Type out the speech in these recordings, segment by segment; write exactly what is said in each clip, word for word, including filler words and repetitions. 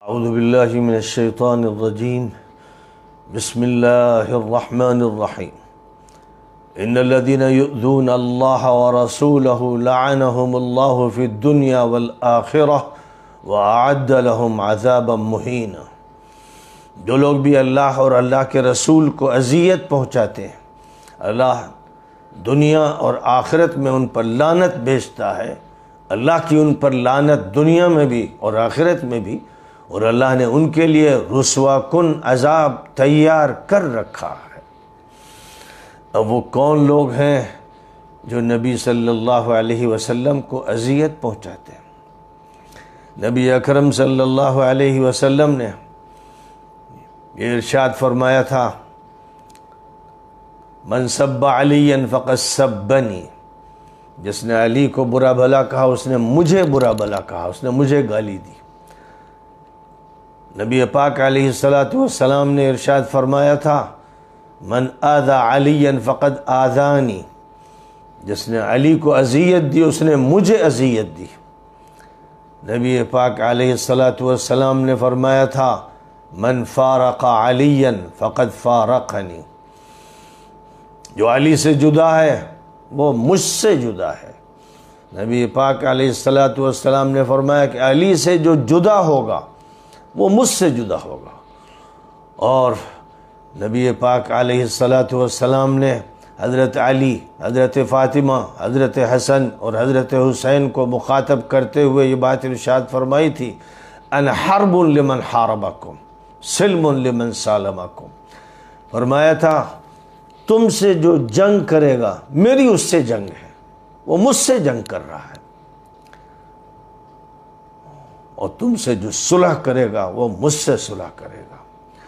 اعوذ باللہ من الشیطان الرجیم بسم اللہ الرحمن الرحیم ان الذين يؤذون الله ورسوله لعنهم الله في الدنيا والآخرة وأعد لهم عذابا مهينا۔ جو لوگ بھی اللہ اور اللہ کے رسول کو اذیت پہنچاتے ہیں، اللہ دنیا اور آخرت میں ان پر لعنت بھیجتا ہے۔ اللہ کی ان پر لعنت دنیا میں بھی اور آخرت میں بھی، اور اللہ نے ان کے لیے رسوا کن عذاب تیار کر رکھا ہے۔ اب وہ کون لوگ ہیں جو نبی صلی اللہ علیہ وسلم کو اذیت پہنچاتے ہیں؟ نبی اکرم صلی اللہ علیہ وسلم نے یہ ارشاد فرمایا تھا، من سب علی فقد سبنی، جس نے علی کو برا بھلا کہا اس نے مجھے برا بھلا کہا، اس نے مجھے گالی دی۔ نبی پاک علیہ الصلاۃ والسلام نے ارشاد فرمایا تھا، من آذى علی فقد آذانی، جس نے علی کو اذیت دی اس نے مجھے اذیت دی۔ نبی پاک علیہ الصلاۃ والسلام نے فرمایا تھا، من فارق علی فقد فارقنی، جو علی سے جدا ہے وہ مجھ سے جدا ہے۔ نبی پاک علیہ الصلاۃ والسلام نے فرمایا کہ علی سے جو جدا ہوگا وہ مجھ سے جدا ہوگا۔ اور نبی پاک علیہ الصلاۃ والسلام نے حضرت علی، حضرت فاطمہ، حضرت حسن اور حضرت حسین کو مخاطب کرتے ہوئے یہ بات ارشاد فرمائی تھی، انا حرب لمن حاربکم سلم لمن سالمکم۔ فرمایا تھا تم سے جو جنگ کرے گا میری اس سے جنگ ہے، وہ مجھ سے جنگ کر رہا ہے، اور تم سے جو صلح کرے گا وہ مجھ سے صلح کرے گا۔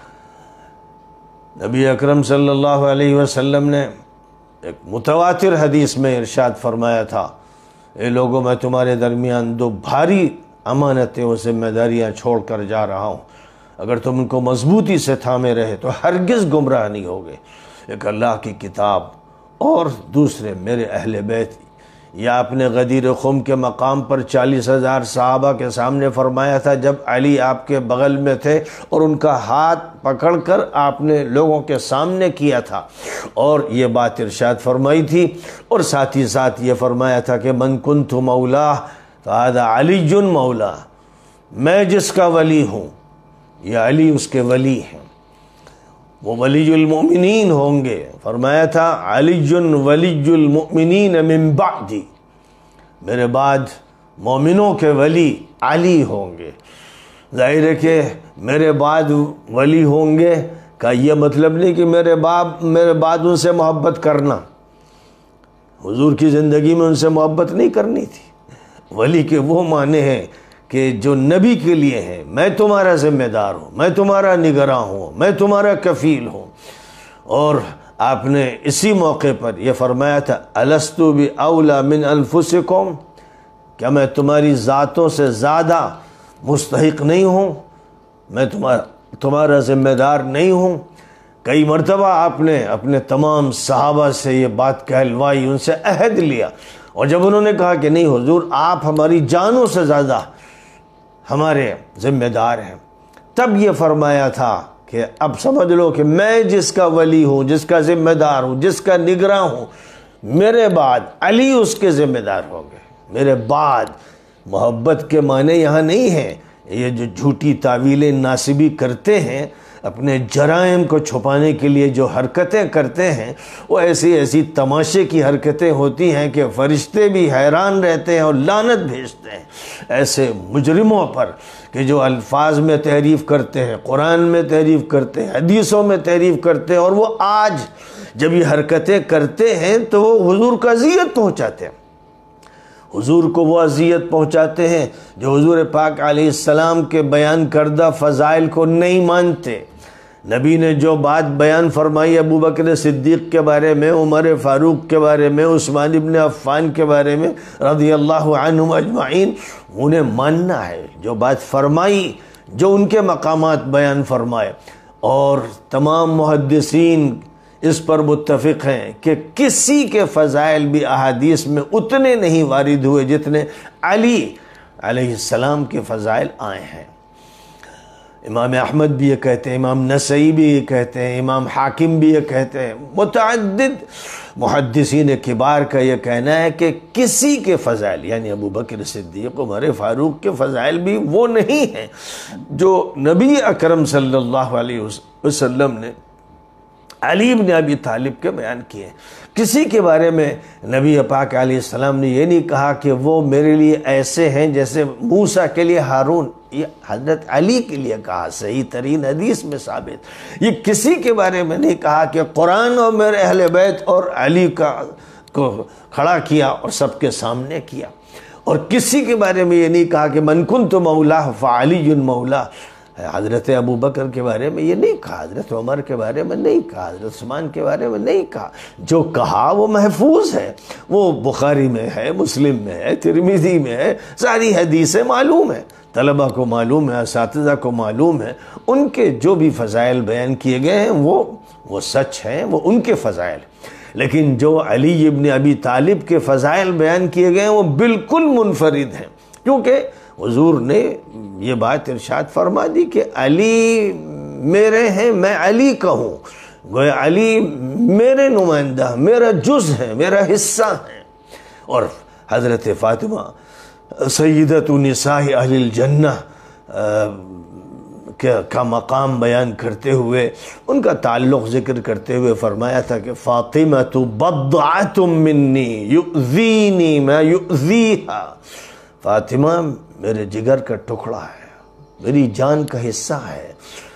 نبی اکرم صلی اللہ علیہ وسلم نے ایک متواتر حدیث میں ارشاد فرمایا تھا، اے لوگوں میں تمہارے درمیان دو بھاری امانتیں و ذمہ داریاں چھوڑ کر جا رہا ہوں، اگر تم ان کو مضبوطی سے تھامے رہے تو ہرگز گمراہ نہیں ہوگے۔ ایک اللہ کی کتاب اور دوسرے میرے اہل بیت۔ یا اپنے غدیر خم کے مقام پر چالیس ہزار صحابہ کے سامنے فرمایا تھا جب علی آپ کے بغل میں تھے، اور ان کا ہاتھ پکڑ کر آپ نے لوگوں کے سامنے کیا تھا، اور یہ بات ارشاد فرمائی تھی، اور ساتھ ہی ساتھ یہ فرمایا تھا کہ من کنت مولا فہذا علی مولا، میں جس کا ولی ہوں یہ علی اس کے ولی ہیں، وہ ولی المؤمنین ہوں گے۔ فرمایا تھا علی ولی المؤمنین من بعدی، میرے بعد مومنوں کے ولی علی ہوں گے۔ ظاہر ہے کہ میرے بعد ولی ہوں گے کا یہ مطلب نہیں کہ میرے باپ میرے بعد ان سے محبت کرنا، حضور کی زندگی میں ان سے محبت نہیں کرنی تھی۔ ولی کے وہ معنی ہیں کہ جو نبی کے لیے ہیں، میں تمہارا ذمہ دار ہوں، میں تمہارا نگراں ہوں، میں تمہارا کفیل ہوں۔ اور آپ نے اسی موقع پر یہ فرمایا تھا، الست باولی من انفسکم، کیا میں تمہاری ذاتوں سے زیادہ مستحق نہیں ہوں، میں تمہارا تمہارا ذمہ دار نہیں ہوں۔ کئی مرتبہ آپ نے اپنے تمام صحابہ سے یہ بات کہلوائی، ان سے عہد لیا، اور جب انہوں نے کہا کہ نہیں حضور آپ ہماری جانوں سے زیادہ ہمارے ذمہ دار ہیں، تب یہ فرمایا تھا کہ اب سمجھ لو کہ میں جس کا ولی ہوں، جس کا ذمہ دار ہوں، جس کا نگراں ہوں، میرے بعد علی اس کے ذمہ دار ہوں گے۔ میرے بعد محبت کے معنی یہاں نہیں ہیں، یہ جو جھوٹی تعویلیں ناسبی کرتے ہیں، اپنے جرائم کو چھپانے کے لیے جو حرکتیں کرتے ہیں، وہ ایسی ایسی تماشے کی حرکتیں ہوتی ہیں کہ فرشتے بھی حیران رہتے ہیں اور لعنت بھیجتے ہیں ایسے مجرموں پر کہ جو الفاظ میں تعریف کرتے ہیں، قرآن میں تعریف کرتے ہیں، حدیثوں میں تعریف کرتے ہیں، اور وہ آج جب یہ حرکتیں کرتے ہیں تو وہ حضور کو اذیت پہنچاتے ہیں۔ حضور کو وہ اذیت پہنچاتے ہیں جو حضور پاک علیہ السلام کے بیان کردہ فضائل کو نہیں مانتے۔ نبی نے جو بات بیان فرمائی ابو بکر صدیق کے بارے میں، عمر فاروق کے بارے میں، عثمان ابن عفان کے بارے میں رضی اللہ عنہم اجمعین، انہیں ماننا ہے۔ جو بات فرمائی، جو ان کے مقامات بیان فرمائے، اور تمام محدثین اس پر متفق ہیں کہ کسی کے فضائل بھی احادیث میں اتنے نہیں وارد ہوئے جتنے علی علیہ السلام کے فضائل آئے ہیں۔ امام احمد بھی یہ کہتے ہیں، امام نسائی بھی یہ کہتے ہیں، امام حاکم بھی یہ کہتے ہیں، متعدد محدثین کبار کا یہ کہنا ہے کہ کسی کے فضائل، یعنی ابو بکر صدیق، عمر فاروق کے فضائل بھی وہ نہیں ہیں جو نبی اکرم صلی اللہ علیہ وسلم نے علی بن ابی طالب کے بیان کیے۔ کسی کے بارے میں نبی پاک علیہ السلام نے یہ نہیں کہا کہ وہ میرے لیے ایسے ہیں جیسے موسیٰ کے لیے ہارون، یہ حضرت علی کے لیے کہا، صحیح ترین حدیث میں ثابت۔ یہ کسی کے بارے میں نہیں کہا کہ قرآن اور میرے اہل بیت اور علی کا کو کھڑا کیا اور سب کے سامنے کیا، اور کسی کے بارے میں یہ نہیں کہا کہ من کنت مولا فعلی مولا۔ حضرت ابو بکر کے بارے میں یہ نہیں کہا، حضرت عمر کے بارے میں نہیں کہا، حضرت عثمان کے بارے میں نہیں کہا۔ جو کہا وہ محفوظ ہے، وہ بخاری میں ہے، مسلم میں ہے، ترمذی میں ہے، ساری حدیثیں معلوم ہیں، طلبہ کو معلوم ہے، اساتذہ کو معلوم ہے۔ ان کے جو بھی فضائل بیان کیے گئے ہیں وہ وہ سچ ہیں، وہ ان کے فضائل۔ لیکن جو علی ابن ابی طالب کے فضائل بیان کیے گئے ہیں وہ بالکل منفرد ہیں، کیونکہ حضور نے یہ بات ارشاد فرما دی کہ علی میرے ہیں، میں علی کا ہوں، گویا علی میرے نمائندہ، میرا جز ہے، میرا حصہ ہے۔ اور حضرت فاطمہ سیدۃ نساء اہل الجنہ کا مقام بیان کرتے ہوئے، ان کا تعلق ذکر کرتے ہوئے فرمایا تھا کہ فاطمۃ بضعۃ منی یؤذینی ما یؤذیہا، فاطمہ میرے جگر کا ٹکڑا ہے، میری جان کا حصہ ہے،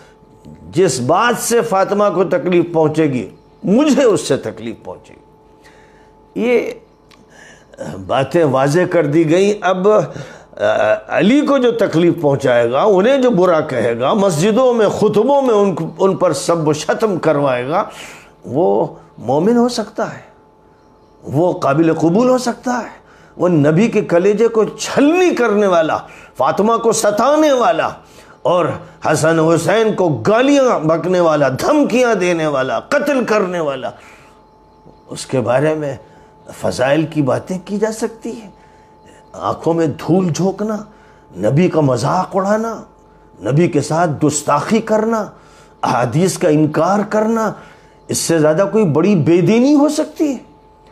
جس بات سے فاطمہ کو تکلیف پہنچے گی مجھے اس سے تکلیف پہنچے گی۔ یہ باتیں واضح کر دی گئیں۔ اب علی کو جو تکلیف پہنچائے گا، انہیں جو برا کہے گا، مسجدوں میں خطبوں میں ان ان پر سب و شتم کروائے گا، وہ مومن ہو سکتا ہے، وہ قابل قبول ہو سکتا ہے؟ وہ نبی کے کلیجے کو چھلنی کرنے والا، فاطمہ کو ستانے والا، اور حسن حسین کو گالیاں بکنے والا، دھمکیاں دینے والا، قتل کرنے والا، اس کے بارے میں فضائل کی باتیں کی جا سکتی ہیں؟ آنکھوں میں دھول جھونکنا، نبی کا مذاق اڑانا، نبی کے ساتھ گستاخی کرنا، احادیث کا انکار کرنا، اس سے زیادہ کوئی بڑی بے دینی ہو سکتی ہے؟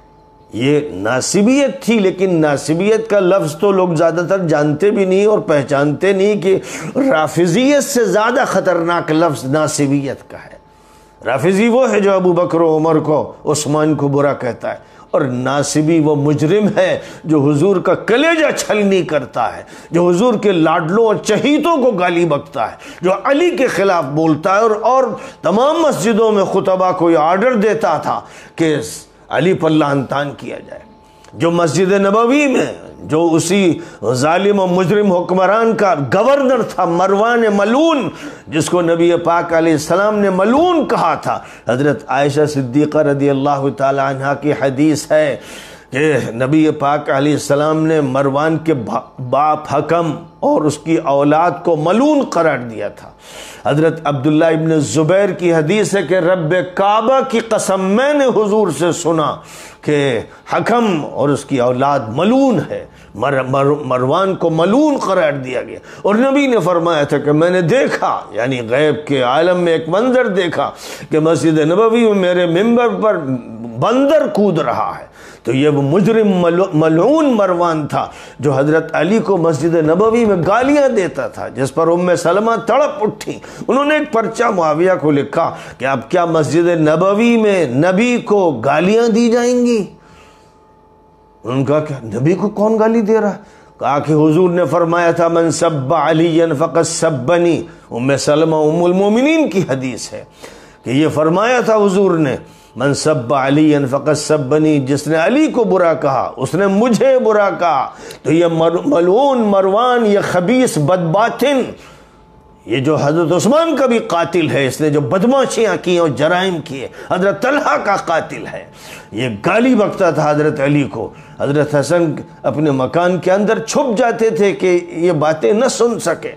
یہ ناسبیت تھی، لیکن ناسبیت کا لفظ تو لوگ زیادہ تر جانتے بھی نہیں اور پہچانتے نہیں کہ رافضیت سے زیادہ خطرناک لفظ ناسبیت کا ہے۔ رافضی وہ ہے جو ابو بکر و عمر کو، عثمان کو برا کہتا ہے، اور ناسبی وہ مجرم ہے جو حضور کا کلیجہ چھلنی کرتا ہے، جو حضور کے لاڈلوں اور چہیتوں کو گالی بکتا ہے، جو علی کے خلاف بولتا ہے، اور اور تمام مسجدوں میں خطبہ کو یہ آرڈر دیتا تھا کہ علی پر لعن طعن کیا جائے، جو مسجد نبوی میں جو اسی ظالم و مجرم حکمران کا گورنر تھا، مروان ملعون، جس کو نبی پاک علیہ السلام نے ملعون کہا تھا۔ حضرت عائشہ صدیقہ رضی اللہ تعالی عنہ کی حدیث ہے کہ نبی پاک علیہ السلام نے مروان کے باپ حکم اور اس کی اولاد کو ملعون قرار دیا تھا۔ حضرت عبداللہ ابن زبیر کی حدیث ہے کہ رب کعبہ کی قسم میں نے حضور سے سنا کہ حکم اور اس کی اولاد ملعون ہے، مر مر مروان کو ملعون قرار دیا گیا، اور نبی نے فرمایا تھا کہ میں نے دیکھا، یعنی غیب کے عالم میں ایک منظر دیکھا کہ مسجد نبوی میں میرے منبر پر بندر کود رہا ہے۔ تو یہ وہ مجرم ملعون مروان تھا جو حضرت علی کو مسجد نبوی میں گالیاں دیتا تھا، جس پر ام سلمہ تڑپ اٹھی۔ انہوں نے ایک پرچہ معاویہ کو لکھا کہ اب کیا مسجد نبوی میں نبی کو گالیاں دی جائیں گی؟ انہوں نے کہا کہ نبی کو کون گالی دے رہا ہے؟ کہا کہ حضور نے فرمایا تھا من سب علیٰ فقد سبنی۔ ام سلمہ ام المومنین کی حدیث ہے کہ یہ فرمایا تھا حضور نے، من سب علیٰ فقد سبنی، جس نے علی کو برا کہا اس نے مجھے برا کہا۔ تو یہ ملعون مروان، یہ خبیث بدباطن، یہ جو حضرت عثمان کا بھی قاتل ہے، اس نے جو بدماشیاں کی اور جرائم کیے، حضرت طلحہ کا قاتل ہے، یہ گالی بکتا تھا حضرت علی کو۔ حضرت حسن اپنے مکان کے اندر چھپ جاتے تھے کہ یہ باتیں نہ سن سکے۔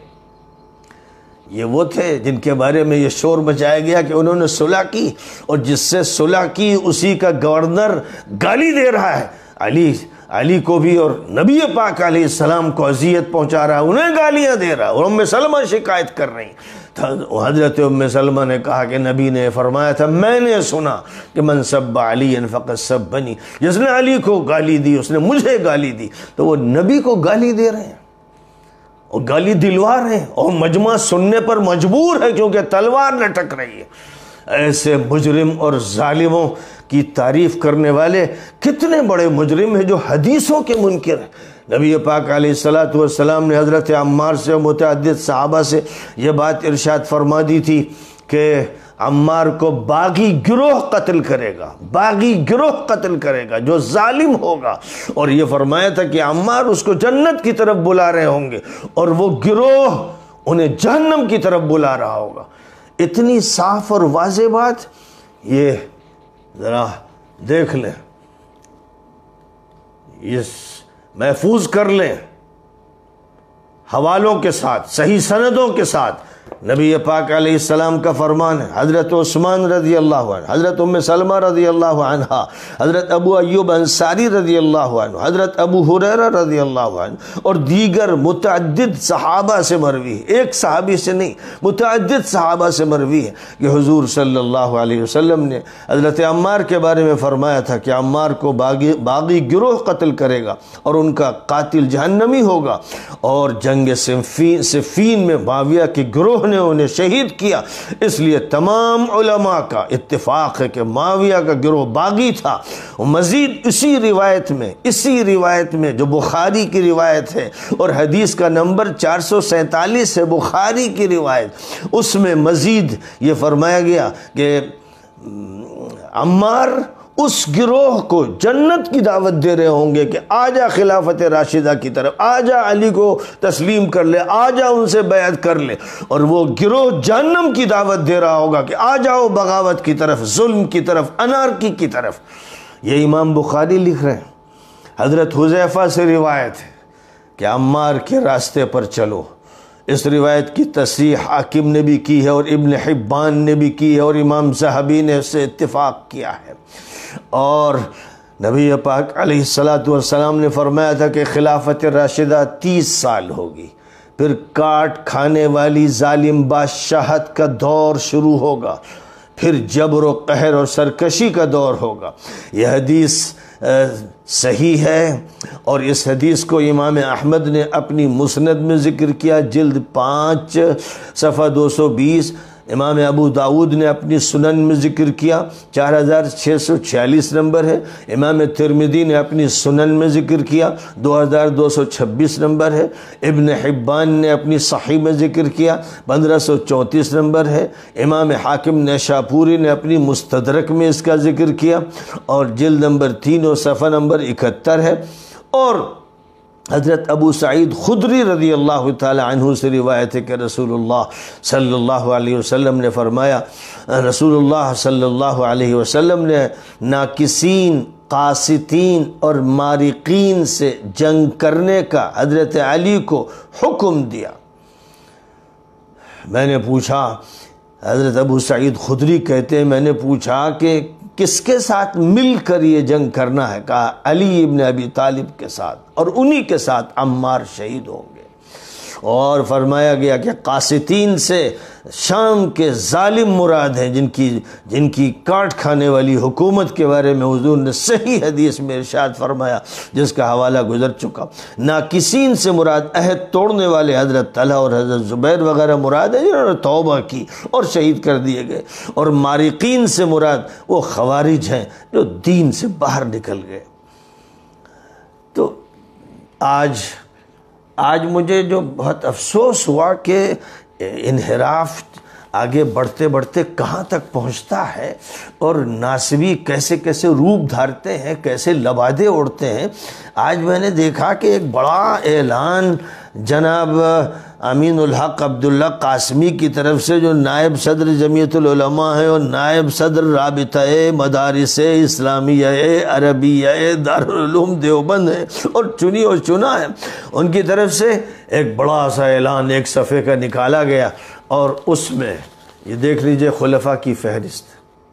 یہ وہ تھے جن کے بارے میں یہ شور مچایا گیا کہ انہوں نے صلح کی، اور جس سے صلح کی اسی کا گورنر گالی دے رہا ہے، علی علی کو بھی اور نبی پاک علیہ السلام کو اذیت پہنچا رہا ہے، انہیں گالیاں دے رہا ہے، اور ام سلمہ شکایت کر رہی۔ حضرت ام سلمہ نے کہا کہ نبی نے فرمایا تھا میں نے سنا کہ من سب علی فقد سبنی، جس نے علی کو گالی دی اس نے مجھے گالی دی۔ تو وہ نبی کو گالی دے رہے ہیں اور گالی دلوا رہے ہیں اور مجمع سننے پر مجبور ہے کیونکہ تلوار لٹک رہی ہے۔ ایسے مجرم اور ظالموں کی تعریف کرنے والے کتنے بڑے مجرم ہیں جو حدیثوں کے منکر ہیں۔ نبی پاک علیہ الصلوۃ والسلام نے حضرت عمار سے اور متعدد صحابہ سے یہ بات ارشاد فرما دی تھی کہ عمار کو باغی گروہ قتل کرے گا، باغی گروہ قتل کرے گا جو ظالم ہوگا، اور یہ فرمایا تھا کہ عمار اس کو جنت کی طرف بلا رہے ہوں گے اور وہ گروہ انہیں جہنم کی طرف بلا رہا ہوگا۔ اتنی صاف اور واضح بات، یہ ذرا دیکھ لیں، یہ محفوظ کر لیں حوالوں کے ساتھ، صحیح سندوں کے ساتھ۔ نبی پاک علیہ السلام کا فرمان ہے، حضرت عثمان رضی اللہ عنہ، حضرت ام سلمہ رضی اللہ عنہ، حضرت ابو ایوب انصاری رضی اللہ عنہ، حضرت ابو ہریرہ رضی اللہ عنہ اور دیگر متعدد صحابہ سے مروی ہے، ایک صحابی سے نہیں، متعدد صحابہ سے مروی ہے کہ حضور صلی اللہ علیہ وسلم نے حضرت عمار کے بارے میں فرمایا تھا کہ عمار کو باغی باغی گروہ قتل کرے گا اور ان کا قاتل جہنمی ہوگا، اور جنگ صفین صفین میں معاویہ کے گروہ نے انہیں شہید کیا۔ اس لیے تمام علماء کا اتفاق ہے کہ معاویہ کا گروہ باغی تھا۔ مزید اسی روایت میں اسی روایت میں جو بخاری کی روایت ہے اور حدیث کا نمبر چار سو سینتالیس ہے، بخاری کی روایت، اس میں مزید یہ فرمایا گیا کہ عمار اس گروہ کو جنت کی دعوت دے رہے ہوں گے کہ آجا خلافت راشدہ کی طرف، آجا علی کو تسلیم کر لے، آجا ان سے بیعت کر لے، اور وہ گروہ جہنم کی دعوت دے رہا ہوگا کہ آ جاؤ بغاوت کی طرف، ظلم کی طرف، انارکی کی طرف۔ یہ امام بخاری لکھ رہے ہیں۔ حضرت حذیفہ سے روایت ہے کہ عمار کے راستے پر چلو۔ اس روایت کی تصحیح حاکم نے بھی کی ہے اور ابن حبان نے بھی کی ہے اور امام ذہبی نے اس سے اتفاق کیا ہے۔ اور نبی پاک علیہ الصلوۃ والسلام نے فرمایا تھا کہ خلافت راشدہ تیس سال ہوگی، پھر کاٹ کھانے والی ظالم بادشاہت کا دور شروع ہوگا، پھر جبر و قہر اور سرکشی کا دور ہوگا۔ یہ حدیث صحیح ہے، اور اس حدیث کو امام احمد نے اپنی مسند میں ذکر کیا، جلد پانچ صفحہ دو سو بیس۔ امام ابو داود نے اپنی سنن میں ذکر کیا، چار ہزار چھ سو چھیالیس نمبر ہے۔ امام ترمذی نے اپنی سنن میں ذکر کیا، دو ہزار دو سو چھبیس نمبر ہے۔ ابن حبان نے اپنی صحیح میں ذکر کیا، پندرہ سو چونتیس نمبر ہے۔ امام حاکم نیشاپوری نے اپنی مستدرک میں اس کا ذکر کیا، اور جلد نمبر تین اور صفحہ نمبر اکہتر ہے۔ اور حضرت ابو سعید خدری رضی اللہ تعالی عنہ سے روایت ہے کہ رسول اللہ صلی اللہ علیہ وسلم نے فرمایا، رسول اللہ صلی اللہ علیہ وسلم نے ناقصین، قاسطین اور مارقین سے جنگ کرنے کا حضرت علی کو حکم دیا۔ میں نے پوچھا، حضرت ابو سعید خدری کہتے ہیں میں نے پوچھا کہ کس کے ساتھ مل کر یہ جنگ کرنا ہے؟ کہا علی ابن ابی طالب کے ساتھ، اور انہی کے ساتھ عمار شہید ہوں گے۔ اور فرمایا گیا کہ قاسطین سے شام کے ظالم مراد ہیں، جن کی جن کی کاٹ کھانے والی حکومت کے بارے میں حضور نے صحیح حدیث میں ارشاد فرمایا، جس کا حوالہ گزر چکا۔ ناقصین سے مراد عہد توڑنے والے حضرت طلحہ اور حضرت زبیر وغیرہ مراد ہے جنہوں نے توبہ کی اور شہید کر دیے گئے، اور مارقین سے مراد وہ خوارج ہیں جو دین سے باہر نکل گئے۔ تو آج آج مجھے جو بہت افسوس ہوا کہ انحراف آگے بڑھتے بڑھتے کہاں تک پہنچتا ہے، اور ناصبی کیسے کیسے روپ دھارتے ہیں، کیسے لبادے اڑتے ہیں۔ آج میں نے دیکھا کہ ایک بڑا اعلان جناب امین الحق عبداللہ قاسمی کی طرف سے، جو نائب صدر جمعیت العلماء ہیں اور نائب صدر رابطہ مدارس اسلامیہ عربیہ دارالعلوم دیوبند ہیں اور چنی اور چنا ہے، ان کی طرف سے ایک بڑا سا اعلان ایک صفحے کا نکالا گیا، اور اس میں یہ دیکھ لیجئے خلفاء کی فہرست،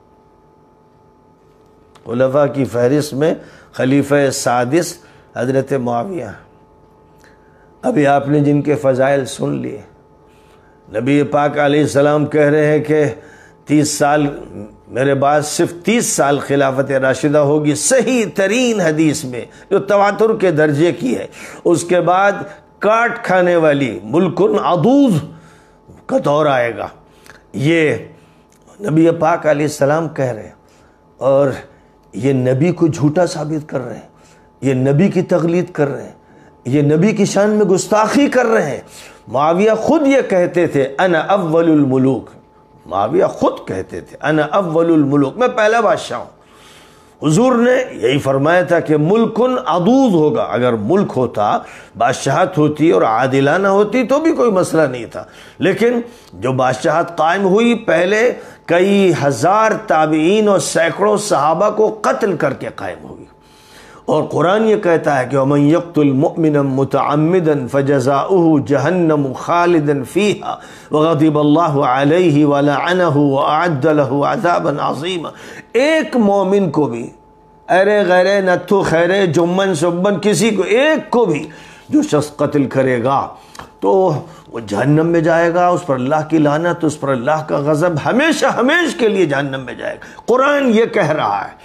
خلفاء کی فہرست میں خلیفہ سادس حضرت معاویہ۔ ابھی آپ نے جن کے فضائل سن لیے، نبی پاک علیہ السلام کہہ رہے ہیں کہ تیس سال میرے بعد صرف تیس سال خلافت راشدہ ہوگی، صحیح ترین حدیث میں جو تواتر کے درجے کی ہے۔ اس کے بعد کاٹ کھانے والی ملکن عضوض کا دور آئے گا، یہ نبی پاک علیہ السلام کہہ رہے ہیں، اور یہ نبی کو جھوٹا ثابت کر رہے ہیں، یہ نبی کی تقلید کر رہے ہیں، یہ نبی کی شان میں گستاخی کر رہے ہیں۔ معاویہ خود یہ کہتے تھے انا اول الملوک، معاویہ خود کہتے تھے انا اول الملوک، میں پہلا بادشاہ ہوں۔ حضور نے یہی فرمایا تھا کہ ملکن عضوض ہوگا، اگر ملک ہوتا، بادشاہت ہوتی اور عادلانہ ہوتی تو بھی کوئی مسئلہ نہیں تھا، لیکن جو بادشاہت قائم ہوئی پہلے کئی ہزار تابعین اور سینکڑوں صحابہ کو قتل کر کے قائم ہوئی، اور قرآن یہ کہتا ہے کہ وَمَن يَقْتُلْ مُؤْمِنًا مُتَعَمِّدًا فَجَزَاؤُهُ جَهَنَّمُ خَالِدًا فِيهَا وَغَضِبَ اللَّهُ عَلَيْهِ وَلَعَنَهُ وَأَعَدَّ لَهُ عَذَابًا عَظِيمًا۔ ایک مومن کو بھی، ارے غیرے نتھو خیرے جمن سبن، کسی کو ایک کو بھی جو شخص قتل کرے گا تو وہ جہنم میں جائے گا، اس پر اللہ کی لعنت، اس پر اللہ کا غضب، ہمیشہ ہمیشہ کے لیے جہنم میں جائے گا۔ قرآن یہ کہہ رہا ہے،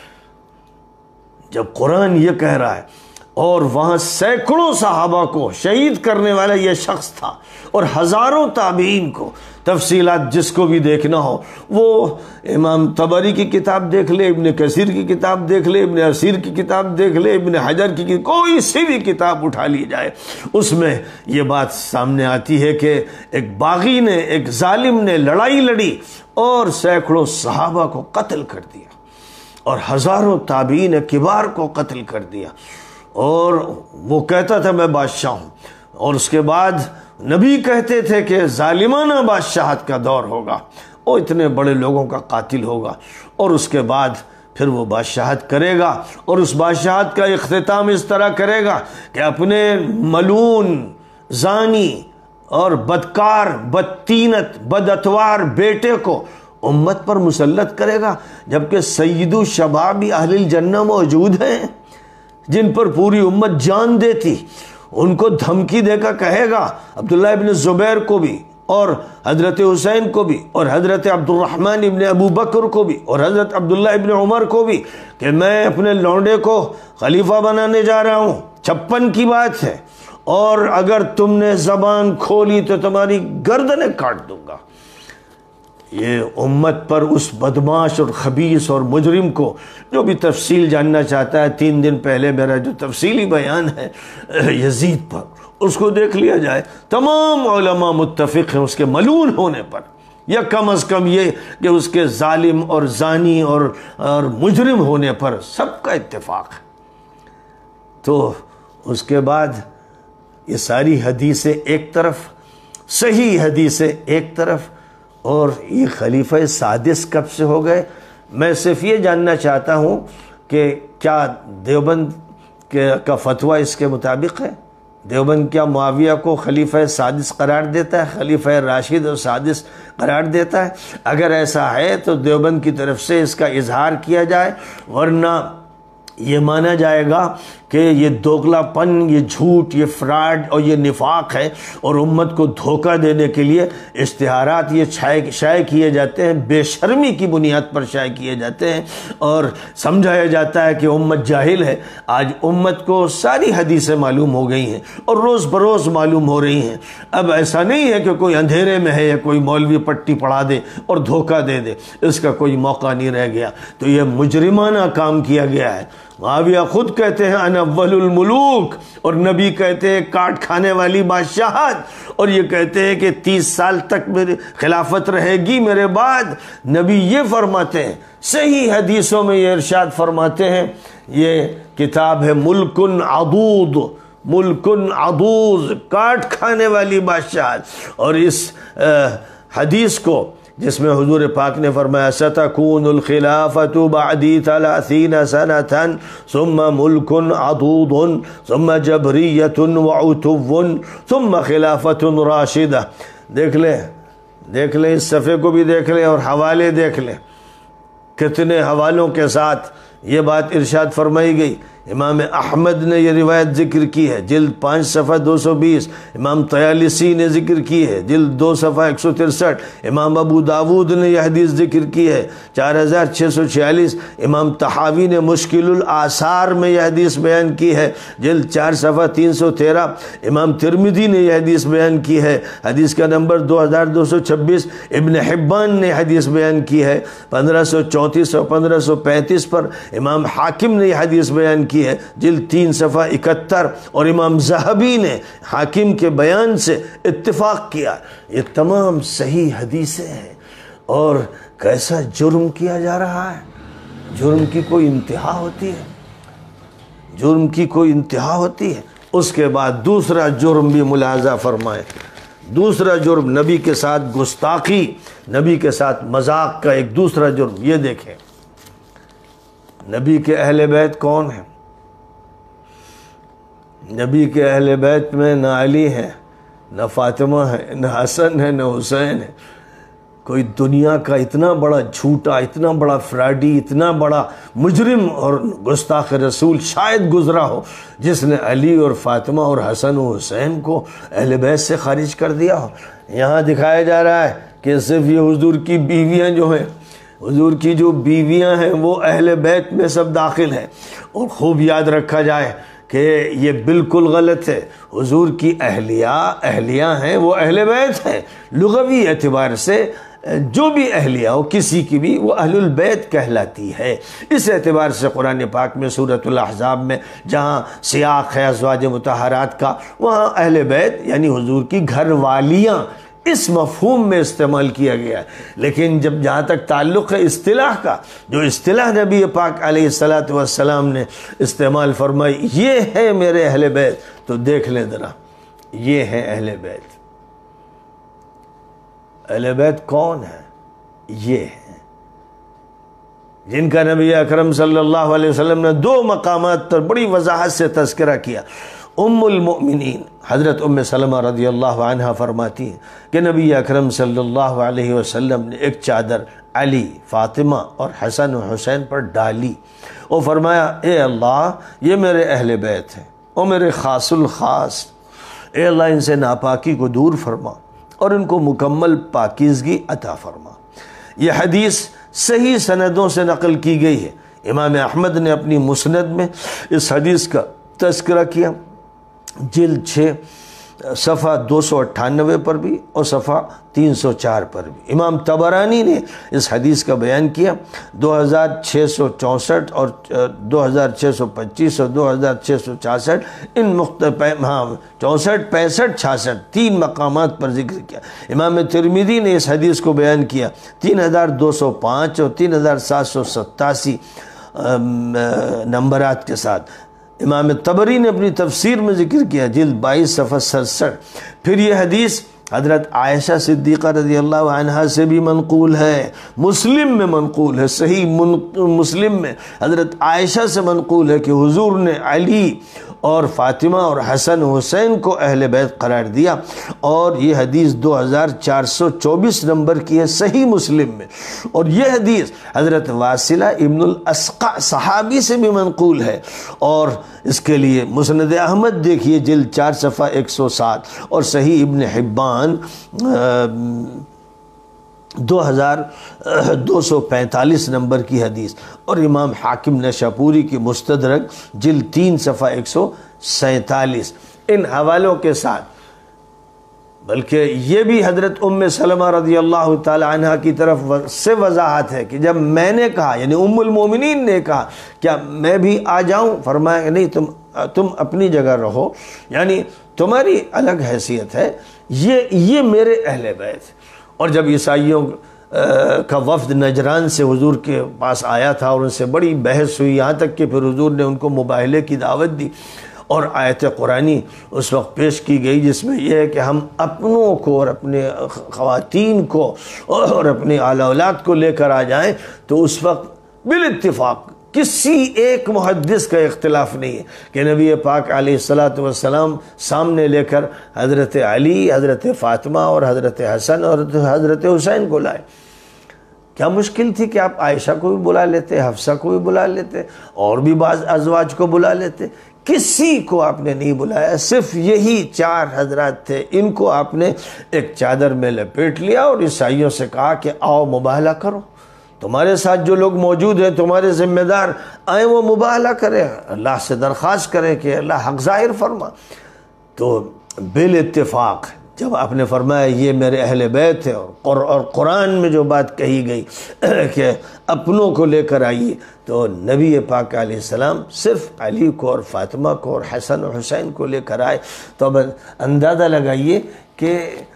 جب قرآن یہ کہہ رہا ہے، اور وہاں سینکڑوں صحابہ کو شہید کرنے والا یہ شخص تھا، اور ہزاروں تابعین کو، تفصیلات جس کو بھی دیکھنا ہو وہ امام طبری کی کتاب دیکھ لے، ابن کثیر کی کتاب دیکھ لے، ابن اسیر کی کتاب دیکھ لے، ابن حجر کی کتاب، کوئی سی بھی کتاب اٹھا لی جائے، اس میں یہ بات سامنے آتی ہے کہ ایک باغی نے، ایک ظالم نے لڑائی لڑی اور سینکڑوں صحابہ کو قتل کر دیا، اور ہزاروں تابعین کبار کو قتل کر دیا، اور وہ کہتا تھا میں بادشاہ ہوں، اور اس کے بعد نبی کہتے تھے کہ ظالمانہ بادشاہت کا دور ہوگا، وہ اتنے بڑے لوگوں کا قاتل ہوگا، اور اس کے بعد پھر وہ بادشاہت کرے گا، اور اس بادشاہت کا اختتام اس طرح کرے گا کہ اپنے ملعون، زانی اور بدکار، بدتینت، بداتوار بیٹے کو امت پر مسلط کرے گا، جبکہ سید الشباب اہل الجنہ موجود ہیں جن پر پوری امت جان دیتی، ان کو دھمکی دے کر کہے گا، عبداللہ ابن زبیر کو بھی، اور حضرت حسین کو بھی، اور حضرت عبد الرحمن ابن ابو بکر کو بھی، اور حضرت عبداللہ ابن عمر کو بھی، کہ میں اپنے لونڈے کو خلیفہ بنانے جا رہا ہوں، چھپن کی بات ہے، اور اگر تم نے زبان کھولی تو تمہاری گردنیں کاٹ دوں گا۔ یہ امت پر اس بدماش اور خبیث اور مجرم کو، جو بھی تفصیل جاننا چاہتا ہے، تین دن پہلے میرا جو تفصیلی بیان ہے یزید پر، اس کو دیکھ لیا جائے، تمام علماء متفق ہیں اس کے ملعون ہونے پر، یا کم از کم یہ کہ اس کے ظالم اور زانی اور اور مجرم ہونے پر سب کا اتفاق ہے۔ تو اس کے بعد یہ ساری حدیثیں ایک طرف، صحیح حدیثیں ایک طرف، اور یہ خلیفہ سادس کب سے ہو گئے؟ میں صرف یہ جاننا چاہتا ہوں کہ کیا دیوبند کا فتویٰ اس کے مطابق ہے؟ دیوبند کیا معاویہ کو خلیفہ سادس قرار دیتا ہے، خلیفہ راشد اور سادس قرار دیتا ہے؟ اگر ایسا ہے تو دیوبند کی طرف سے اس کا اظہار کیا جائے، ورنہ یہ مانا جائے گا کہ یہ دوغلا پن، یہ جھوٹ، یہ فراڈ اور یہ نفاق ہے، اور امت کو دھوکہ دینے کے لیے اشتہارات یہ شائع کیے جاتے ہیں، بے شرمی کی بنیاد پر شائع کیے جاتے ہیں، اور سمجھایا جاتا ہے کہ امت جاہل ہے۔ آج امت کو ساری حدیثیں معلوم ہو گئی ہیں اور روز بروز معلوم ہو رہی ہیں۔ اب ایسا نہیں ہے کہ کوئی اندھیرے میں ہے یا کوئی مولوی پٹی پڑھا دے اور دھوکہ دے دے، اس کا کوئی موقع نہیں رہ گیا۔ تو یہ مجرمانہ کام کیا گیا ہے۔ معاویہ خود کہتے ہیں انا اول الملوک، اور نبی کہتے ہیں کاٹ کھانے والی بادشاہت، اور یہ کہتے ہیں کہ تیس سال تک میری خلافت رہے گی میرے بعد۔ نبی یہ فرماتے ہیں، صحیح حدیثوں میں یہ ارشاد فرماتے ہیں، یہ کتاب ہے ملکن عضوض، ملکن عضوض، کاٹ کھانے والی بادشاہت۔ اور اس حدیث کو جس میں حضور پاک نے فرمایا ستکون الخلافت بعدی ثلاثین سنتا ثم ملک عضوض ثم جبریت وعتو ثم خلافت راشدہ، دیکھ لیں دیکھ لیں اس صفحے کو بھی دیکھ لیں اور حوالے دیکھ لیں، کتنے حوالوں کے ساتھ یہ بات ارشاد فرمائی گئی۔ امام احمد نے یہ روایت ذکر کی ہے، جلد پانچ صفحہ دو سو بیس۔ امام طیالسی نے ذکر کی ہے، جلد دو صفحہ ایک سو ترسٹھ۔ امام ابو داود نے یہ حدیث ذکر کی ہے، چار ہزار چھ سو چھیالیس۔ امام طحاوی نے مشکل الآثار میں یہ حدیث بیان کی ہے، جلد چار صفحہ تین سو تیرہ۔ امام ترمذی نے یہ حدیث بیان کی ہے، حدیث کا نمبر دو ہزار دو سو چھبیس۔ ابن حبان نے حدیث بیان کی ہے پندرہ سو چونتیس اور پندرہ سو پینتیس پر۔ امام حاکم نے یہ حدیث بیان کی ہے، جلد تین صفحہ اکہتر، اور امام ذہبی نے حاکم کے بیان سے اتفاق کیا۔ یہ تمام صحیح حدیثیں ہیں۔ اور کیسا جرم کیا جا رہا ہے، جرم کی کوئی انتہا ہوتی ہے، جرم کی کوئی انتہا ہوتی ہے۔ اس کے بعد دوسرا جرم بھی ملاحظہ فرمائیں، دوسرا جرم نبی کے ساتھ گستاخی، نبی کے ساتھ مذاق کا ایک دوسرا جرم۔ یہ دیکھیں نبی کے اہل بیت کون ہیں؟ نبی کے اہل بیت میں نہ علی ہے، نہ فاطمہ ہے، نہ حسن ہے، نہ حسین ہے۔ کوئی دنیا کا اتنا بڑا جھوٹا، اتنا بڑا فراڈی، اتنا بڑا مجرم اور گستاخ رسول شاید گزرا ہو جس نے علی اور فاطمہ اور حسن و حسین کو اہل بیت سے خارج کر دیا ہو۔ یہاں دکھایا جا رہا ہے کہ صرف یہ حضور کی بیویاں جو ہیں، حضور کی جو بیویاں ہیں وہ اہل بیت میں سب داخل ہیں۔ اور خوب یاد رکھا جائے کہ یہ بالکل غلط ہے۔ حضور کی اہلیہ اہلیہ ہیں وہ اہل بیت ہیں، لغوی اعتبار سے جو بھی اہلیہ ہو کسی کی بھی وہ اہل البیت کہلاتی ہے۔ اس اعتبار سے قرآن پاک میں سورۃ الاحزاب میں جہاں سیاق ہے ازواج مطہرات کا، وہاں اہل بیت یعنی حضور کی گھر والیاں اس مفہوم میں استعمال کیا گیا ہے۔ لیکن جب جہاں تک تعلق ہے اصطلاح کا، جو اصطلاح نبی پاک علیہ الصلاۃ والسلام نے استعمال فرمائی، یہ ہے میرے اہل بیت، تو دیکھ لیں ذرا یہ ہے اہل بیت۔ اہل بیت کون ہے؟ یہ ہیں جن کا نبی اکرم صلی اللہ علیہ وسلم نے دو مقامات پر بڑی وضاحت سے تذکرہ کیا۔ ام المؤمنین حضرت ام سلمہ رضی اللہ عنہ فرماتی ہیں کہ نبی اکرم صلی اللہ علیہ وسلم نے ایک چادر علی، فاطمہ اور حسن و حسین پر ڈالی اور فرمایا، اے اللہ یہ میرے اہل بیت ہیں اور میرے خاص الخاص، اے اللہ ان سے ناپاکی کو دور فرما اور ان کو مکمل پاکیزگی عطا فرما۔ یہ حدیث صحیح سندوں سے نقل کی گئی ہے۔ امام احمد نے اپنی مسند میں اس حدیث کا تذکرہ کیا، جلد چھ صفحہ دو سو اٹھانوے پر بھی اور صفحہ تین سو چار پر بھی۔ امام طبرانی نے اس حدیث کا بیان کیا دو ہزار چھ سو چونسٹھ اور دو ہزار چھ سو پچیس اور دو ہزار چھ سو چھیاسٹھ ان مختلف ہاں چونسٹھ پینسٹھ چھیاسٹھ تین مقامات پر ذکر کیا۔ امام ترمذی نے اس حدیث کو بیان کیا تین ہزار دو سو پانچ اور تین ہزار سات سو ستاسی نمبرات کے ساتھ۔ امام طبری نے اپنی تفسیر میں ذکر کیا جلد بائیس صفحہ سڑسٹھ۔ پھر یہ حدیث حضرت عائشہ صدیقہ رضی اللہ عنہا سے بھی منقول ہے، مسلم میں منقول ہے، صحیح مسلم میں حضرت عائشہ سے منقول ہے کہ حضور نے علی اور فاطمہ اور حسن حسین کو اہل بیت قرار دیا، اور یہ حدیث دو ہزار چار سو چوبیس نمبر کی ہے صحیح مسلم میں۔ اور یہ حدیث حضرت واصلہ ابن الاسقع صحابی سے بھی منقول ہے، اور اس کے لیے مسند احمد دیکھیے جلد چار صفحہ ایک سو سات، اور صحیح ابن حبان دو ہزار دو سو پینتالیس نمبر کی حدیث، اور امام حاکم نشاپوری کی مستدرک جلد تین صفحہ ایک سو سینتالیس ان حوالوں کے ساتھ۔ بلکہ یہ بھی حضرت ام سلمہ رضی اللہ تعالی عنہ کی طرف سے وضاحت ہے کہ جب میں نے کہا یعنی ام المومنین نے کہا کیا میں بھی آ جاؤں، فرمایا کہ نہیں، تم تم اپنی جگہ رہو، یعنی تمہاری الگ حیثیت ہے، یہ یہ میرے اہل بیت۔ اور جب عیسائیوں کا وفد نجران سے حضور کے پاس آیا تھا اور ان سے بڑی بحث ہوئی، یہاں تک کہ پھر حضور نے ان کو مباہلے کی دعوت دی، اور آیت قرآنی اس وقت پیش کی گئی جس میں یہ ہے کہ ہم اپنوں کو اور اپنے خواتین کو اور اپنے اعلی اولاد کو لے کر آ جائیں، تو اس وقت بالاتفاق کسی ایک محدث کا اختلاف نہیں ہے کہ نبی پاک علیہ الصلاۃ والسلام سامنے لے کر حضرت علی، حضرت فاطمہ اور حضرت حسن اور حضرت حسین کو لائے۔ کیا مشکل تھی کہ آپ عائشہ کو بھی بلا لیتے، حفصہ کو بھی بلا لیتے، اور بھی بعض ازواج کو بلا لیتے؟ کسی کو آپ نے نہیں بلایا، صرف یہی چار حضرات تھے، ان کو آپ نے ایک چادر میں لپیٹ لیا اور عیسائیوں سے کہا کہ آؤ مباہلہ کرو، تمہارے ساتھ جو لوگ موجود ہیں تمہارے ذمہ دار آئیں، وہ مباہلہ کریں، اللہ سے درخواست کریں کہ اللہ حق ظاہر فرما۔ تو بالاتفاق جب آپ نے فرمایا یہ میرے اہل بیت ہے، اور قرآن میں جو بات کہی گئی کہ اپنوں کو لے کر آئیے، تو نبی پاک علیہ السلام صرف علی کو اور فاطمہ کو اور حسن اور حسین کو لے کر آئے۔ تو اب اندازہ لگائیے کہ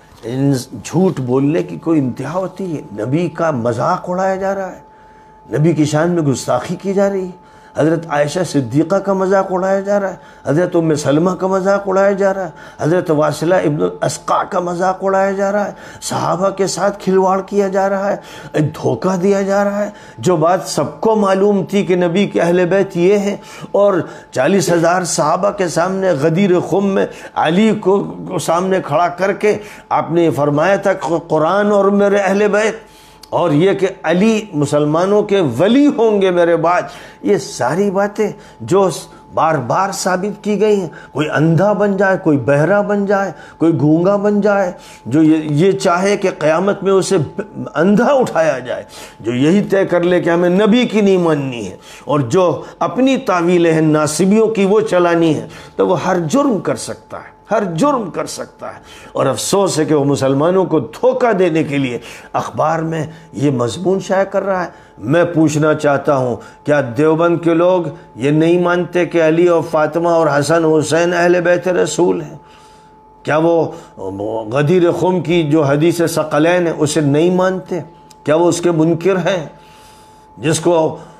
جھوٹ بولنے کی کوئی انتہا ہوتی ہے؟ نبی کا مذاق اڑایا جا رہا ہے، نبی کی شان میں گستاخی کی جا رہی ہے، حضرت عائشہ صدیقہ کا مذاق اڑایا جا رہا ہے، حضرت ام سلمہ کا مذاق اڑایا جا رہا ہے، حضرت واصلہ ابن الاسقع کا مذاق اڑایا جا رہا ہے، صحابہ کے ساتھ کھلواڑ کیا جا رہا ہے، دھوکہ دیا جا رہا ہے۔ جو بات سب کو معلوم تھی کہ نبی کے اہل بیت یہ ہیں، اور چالیس ہزار صحابہ کے سامنے غدیر خم میں علی کو سامنے کھڑا کر کے آپ نے فرمایا تھا کہ قرآن اور میرے اہل بیت، اور یہ کہ علی مسلمانوں کے ولی ہوں گے میرے بعد، یہ ساری باتیں جو بار بار ثابت کی گئی ہیں۔ کوئی اندھا بن جائے، کوئی بہرا بن جائے، کوئی گونگا بن جائے، جو یہ چاہے کہ قیامت میں اسے اندھا اٹھایا جائے، جو یہی طے کر لے کہ ہمیں نبی کی نہیں ماننی ہے، اور جو اپنی تعویلیں ہیں ناصبیوں کی وہ چلانی ہے، تو وہ ہر جرم کر سکتا ہے، ہر جرم کر سکتا ہے۔ اور افسوس ہے کہ وہ مسلمانوں کو دھوکہ دینے کے لیے اخبار میں یہ مضمون شائع کر رہا ہے۔ میں پوچھنا چاہتا ہوں، کیا دیوبند کے لوگ یہ نہیں مانتے کہ علی اور فاطمہ اور حسن حسین اہل بیت رسول ہیں؟ کیا وہ غدیر خم کی جو حدیث ثقلین ہے اسے نہیں مانتے؟ کیا وہ اس کے منکر ہیں، جس کو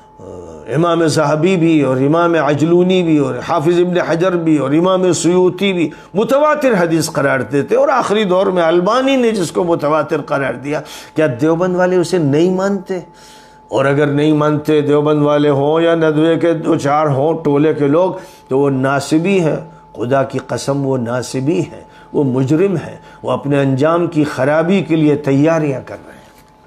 امام ذہبی بھی اور امام عجلونی بھی اور حافظ ابن حجر بھی اور امام سیوطی بھی متواتر حدیث قرار دیتے، اور آخری دور میں البانی نے جس کو متواتر قرار دیا؟ کیا دیوبند والے اسے نہیں مانتے؟ اور اگر نہیں مانتے دیوبند والے ہوں یا ندوے کے دو چار ہوں ٹولے کے لوگ، تو وہ ناصبی ہیں، خدا کی قسم وہ ناصبی ہیں، وہ مجرم ہیں، وہ اپنے انجام کی خرابی کے لیے تیاریاں کر رہے ہیں۔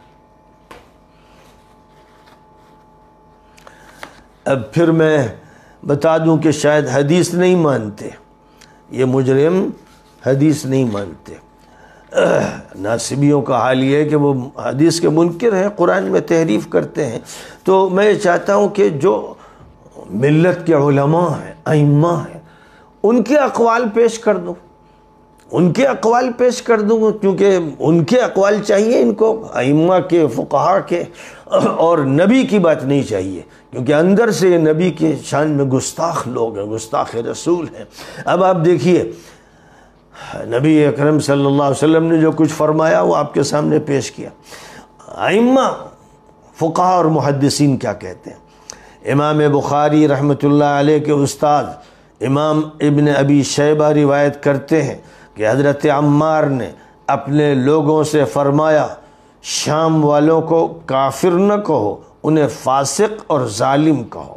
اب پھر میں بتا دوں کہ شاید حدیث نہیں مانتے، یہ مجرم حدیث نہیں مانتے۔ ناصبیوں کا حال یہ ہے کہ وہ حدیث کے منکر ہیں، قرآن میں تحریف کرتے ہیں۔ تو میں چاہتا ہوں کہ جو ملت کے علماء ہیں، ائمہ ہیں، ان کے اقوال پیش کر دوں، ان کے اقوال پیش کر دوں کیونکہ ان کے اقوال چاہیے ان کو، ائمہ کے، فقہا کے، اور نبی کی بات نہیں چاہیے، کیونکہ اندر سے یہ نبی کے شان میں گستاخ لوگ ہیں، گستاخ رسول ہیں۔ اب آپ دیکھیے نبی اکرم صلی اللہ علیہ وسلم نے جو کچھ فرمایا وہ آپ کے سامنے پیش کیا۔ ائمہ فقہا اور محدثین کیا کہتے ہیں؟ امام بخاری رحمۃ اللہ علیہ کے استاد امام ابن ابی شیبہ روایت کرتے ہیں کہ حضرت عمار نے اپنے لوگوں سے فرمایا، شام والوں کو کافر نہ کہو، انہیں فاسق اور ظالم کہو۔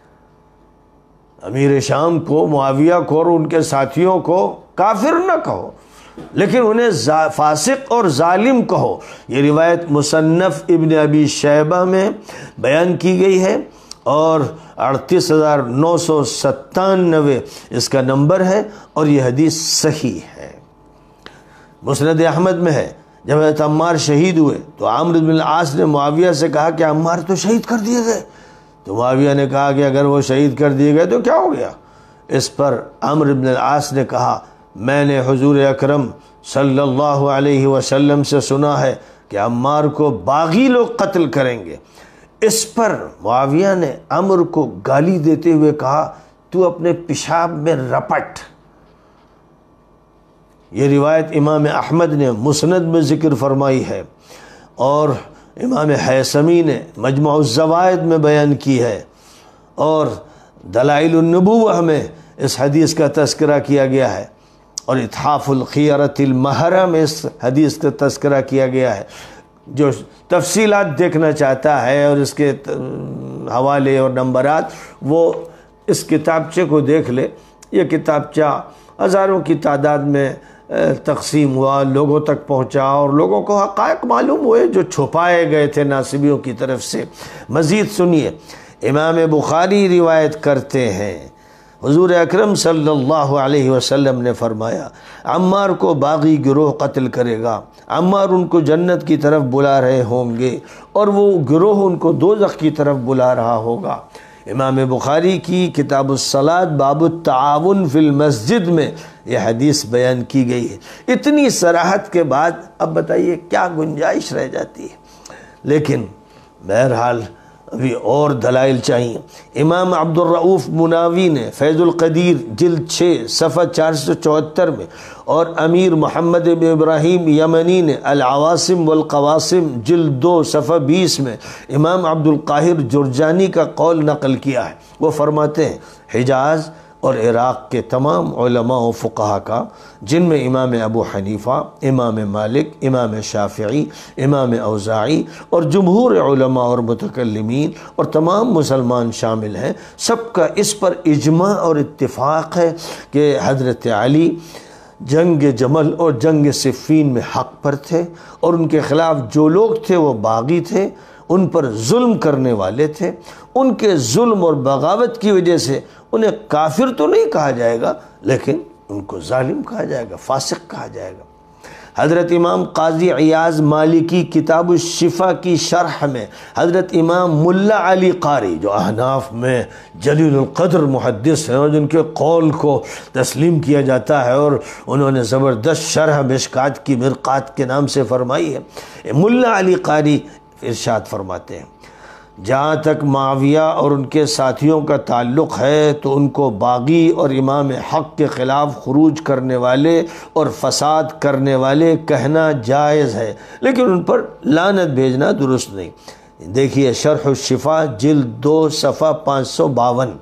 امیر شام کو، معاویہ کو اور ان کے ساتھیوں کو کافر نہ کہو، لیکن انہیں فاسق اور ظالم کہو۔ یہ روایت مصنف ابن ابی شیبہ میں بیان کی گئی ہے، اور اڑتیس ہزار نو سو ستانوے اس کا نمبر ہے، اور یہ حدیث صحیح ہے۔ مسند احمد میں ہے، جب حضرت عمار شہید ہوئے تو عمرو بن العاص نے معاویہ سے کہا کہ عمار تو شہید کر دیے گئے، تو معاویہ نے کہا کہ اگر وہ شہید کر دیے گئے تو کیا ہو گیا؟ اس پر عمرو بن العاص نے کہا، میں نے حضور اکرم صلی اللہ علیہ وسلم سے سنا ہے کہ عمار کو باغی لوگ قتل کریں گے۔ اس پر معاویہ نے عمرو کو گالی دیتے ہوئے کہا، تو اپنے پیشاب میں رپٹ۔ یہ روایت امام احمد نے مسند میں ذکر فرمائی ہے، اور امام حیثمی نے مجموع الزوائد میں بیان کی ہے، اور دلائل النبوہ میں اس حدیث کا تذکرہ کیا گیا ہے، اور اتحاف الخیرۃ المہرہ میں اس حدیث کا تذکرہ کیا گیا ہے۔ جو تفصیلات دیکھنا چاہتا ہے اور اس کے حوالے اور نمبرات، وہ اس کتابچے کو دیکھ لے۔ یہ کتابچہ ہزاروں کی تعداد میں تقسیم ہوا، لوگوں تک پہنچا اور لوگوں کو حقائق معلوم ہوئے جو چھپائے گئے تھے ناصبیوں کی طرف سے۔ مزید سنیے، امام بخاری روایت کرتے ہیں حضور اکرم صلی اللہ علیہ وسلم نے فرمایا عمار کو باغی گروہ قتل کرے گا، عمار ان کو جنت کی طرف بلا رہے ہوں گے اور وہ گروہ ان کو دوزخ کی طرف بلا رہا ہوگا۔ امام بخاری کی کتاب الصلاۃ باب التعاون فی المسجد میں یہ حدیث بیان کی گئی ہے۔ اتنی صراحت کے بعد اب بتائیے کیا گنجائش رہ جاتی ہے؟ لیکن بہرحال ابھی اور دلائل چاہیے۔ امام عبد الرؤف مناوی نے فیض القدیر جلد چھ صفحہ چار سو چوہتر میں اور امیر محمد بن ابراہیم یمنی نے العواصم والقواسم جلد دو صفحہ بیس میں امام عبد القاہر جرجانی کا قول نقل کیا ہے۔ وہ فرماتے ہیں حجاز اور عراق کے تمام علماء و فقہا کا، جن میں امام ابو حنیفہ، امام مالک، امام شافعی، امام اوزاعی اور جمہور علماء اور متکلمین اور تمام مسلمان شامل ہیں، سب کا اس پر اجماع اور اتفاق ہے کہ حضرت علی جنگ جمل اور جنگ صفین میں حق پر تھے اور ان کے خلاف جو لوگ تھے وہ باغی تھے، ان پر ظلم کرنے والے تھے۔ ان کے ظلم اور بغاوت کی وجہ سے انہیں کافر تو نہیں کہا جائے گا، لیکن ان کو ظالم کہا جائے گا، فاسق کہا جائے گا۔ حضرت امام قاضی عیاض مالکی کتاب الشفا کی شرح میں حضرت امام ملا علی قاری جو احناف میں جلیل القدر محدث ہیں اور جن کے قول کو تسلیم کیا جاتا ہے اور انہوں نے زبردست شرح مشکات کی مرقات کے نام سے فرمائی ہے، ملا علی قاری ارشاد فرماتے ہیں جہاں تک معاویہ اور ان کے ساتھیوں کا تعلق ہے تو ان کو باغی اور امام حق کے خلاف خروج کرنے والے اور فساد کرنے والے کہنا جائز ہے، لیکن ان پر لعنت بھیجنا درست نہیں۔ دیکھیے شرح الشفا جلد دو صفحہ پانچ سو باون۔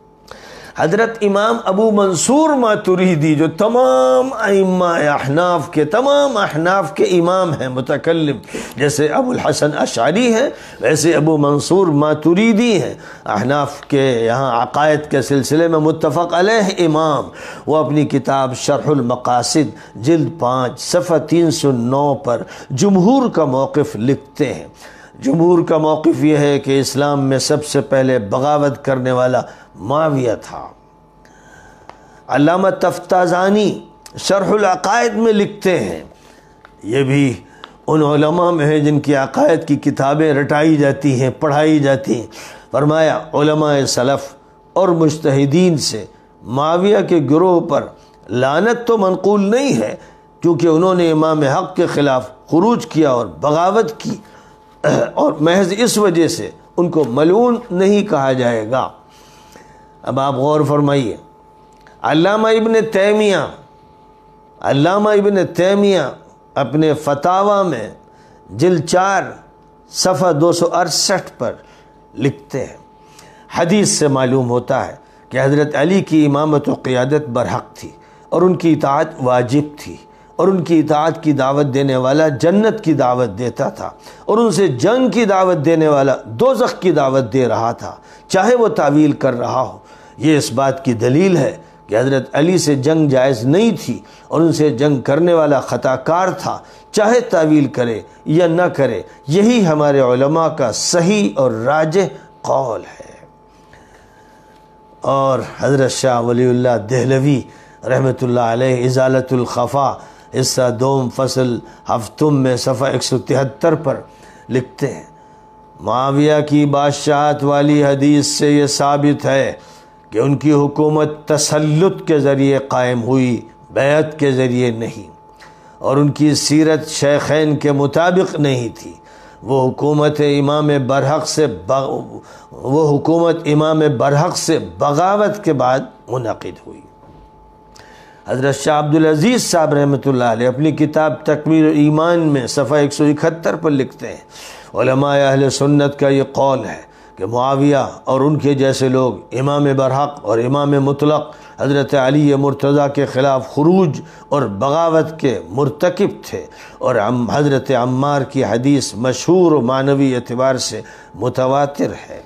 حضرت امام ابو منصور ماتریدی جو تمام ائمہ احناف کے تمام احناف کے امام ہیں، متکلم، جیسے ابو الحسن اشعری ہیں ویسے ابو منصور ماتریدی ہیں، احناف کے یہاں عقائد کے سلسلے میں متفق علیہ امام، وہ اپنی کتاب شرح المقاصد جلد پانچ صفحہ تین سو نو پر جمہور کا موقف لکھتے ہیں۔ جمہور کا موقف یہ ہے کہ اسلام میں سب سے پہلے بغاوت کرنے والا معاویہ تھا۔ علامہ تفتازانی شرح العقائد میں لکھتے ہیں، یہ بھی ان علماء میں ہے جن کی عقائد کی کتابیں رٹائی جاتی ہیں، پڑھائی جاتی ہیں، فرمایا علماء سلف اور مجتہدین سے معاویہ کے گروہ پر لعنت تو منقول نہیں ہے کیونکہ انہوں نے امام حق کے خلاف خروج کیا اور بغاوت کی، اور محض اس وجہ سے ان کو ملعون نہیں کہا جائے گا۔ اب آپ غور فرمائیے، علامہ ابن تیمیہ علامہ ابن تیمیہ اپنے فتاوی میں جلد چار صفحہ دو سو اڑسٹھ پر لکھتے ہیں، حدیث سے معلوم ہوتا ہے کہ حضرت علی کی امامت و قیادت برحق تھی اور ان کی اطاعت واجب تھی، اور ان کی اطاعت کی دعوت دینے والا جنت کی دعوت دیتا تھا اور ان سے جنگ کی دعوت دینے والا دوزخ کی دعوت دے رہا تھا، چاہے وہ تعویل کر رہا ہو۔ یہ اس بات کی دلیل ہے کہ حضرت علی سے جنگ جائز نہیں تھی اور ان سے جنگ کرنے والا خطا کار تھا، چاہے تعویل کرے یا نہ کرے۔ یہی ہمارے علماء کا صحیح اور راجح قول ہے۔ اور حضرت شاہ ولی اللہ دہلوی رحمۃ اللہ علیہ ازالۃ الخفا حصہ دوم فصل ہفتم میں صفحہ ایک سو تہتر پر لکھتے ہیں، معاویہ کی بادشاہت والی حدیث سے یہ ثابت ہے کہ ان کی حکومت تسلط کے ذریعے قائم ہوئی، بیعت کے ذریعے نہیں، اور ان کی سیرت شیخین کے مطابق نہیں تھی۔ وہ حکومت امام برحق سے بغ... وہ حکومت امام برحق سے بغاوت کے بعد منعقد ہوئی۔ حضرت شاہ عبدالعزیز صاحب رحمۃ اللہ علیہ اپنی کتاب تکمیل ایمان میں صفحہ ایک سو اکہتر پر لکھتے ہیں، علماء اہل سنت کا یہ قول ہے کہ معاویہ اور ان کے جیسے لوگ امام برحق اور امام مطلق حضرت علی مرتضیٰ کے خلاف خروج اور بغاوت کے مرتکب تھے، اور حضرت عمار کی حدیث مشہور و معنوی اعتبار سے متواتر ہے۔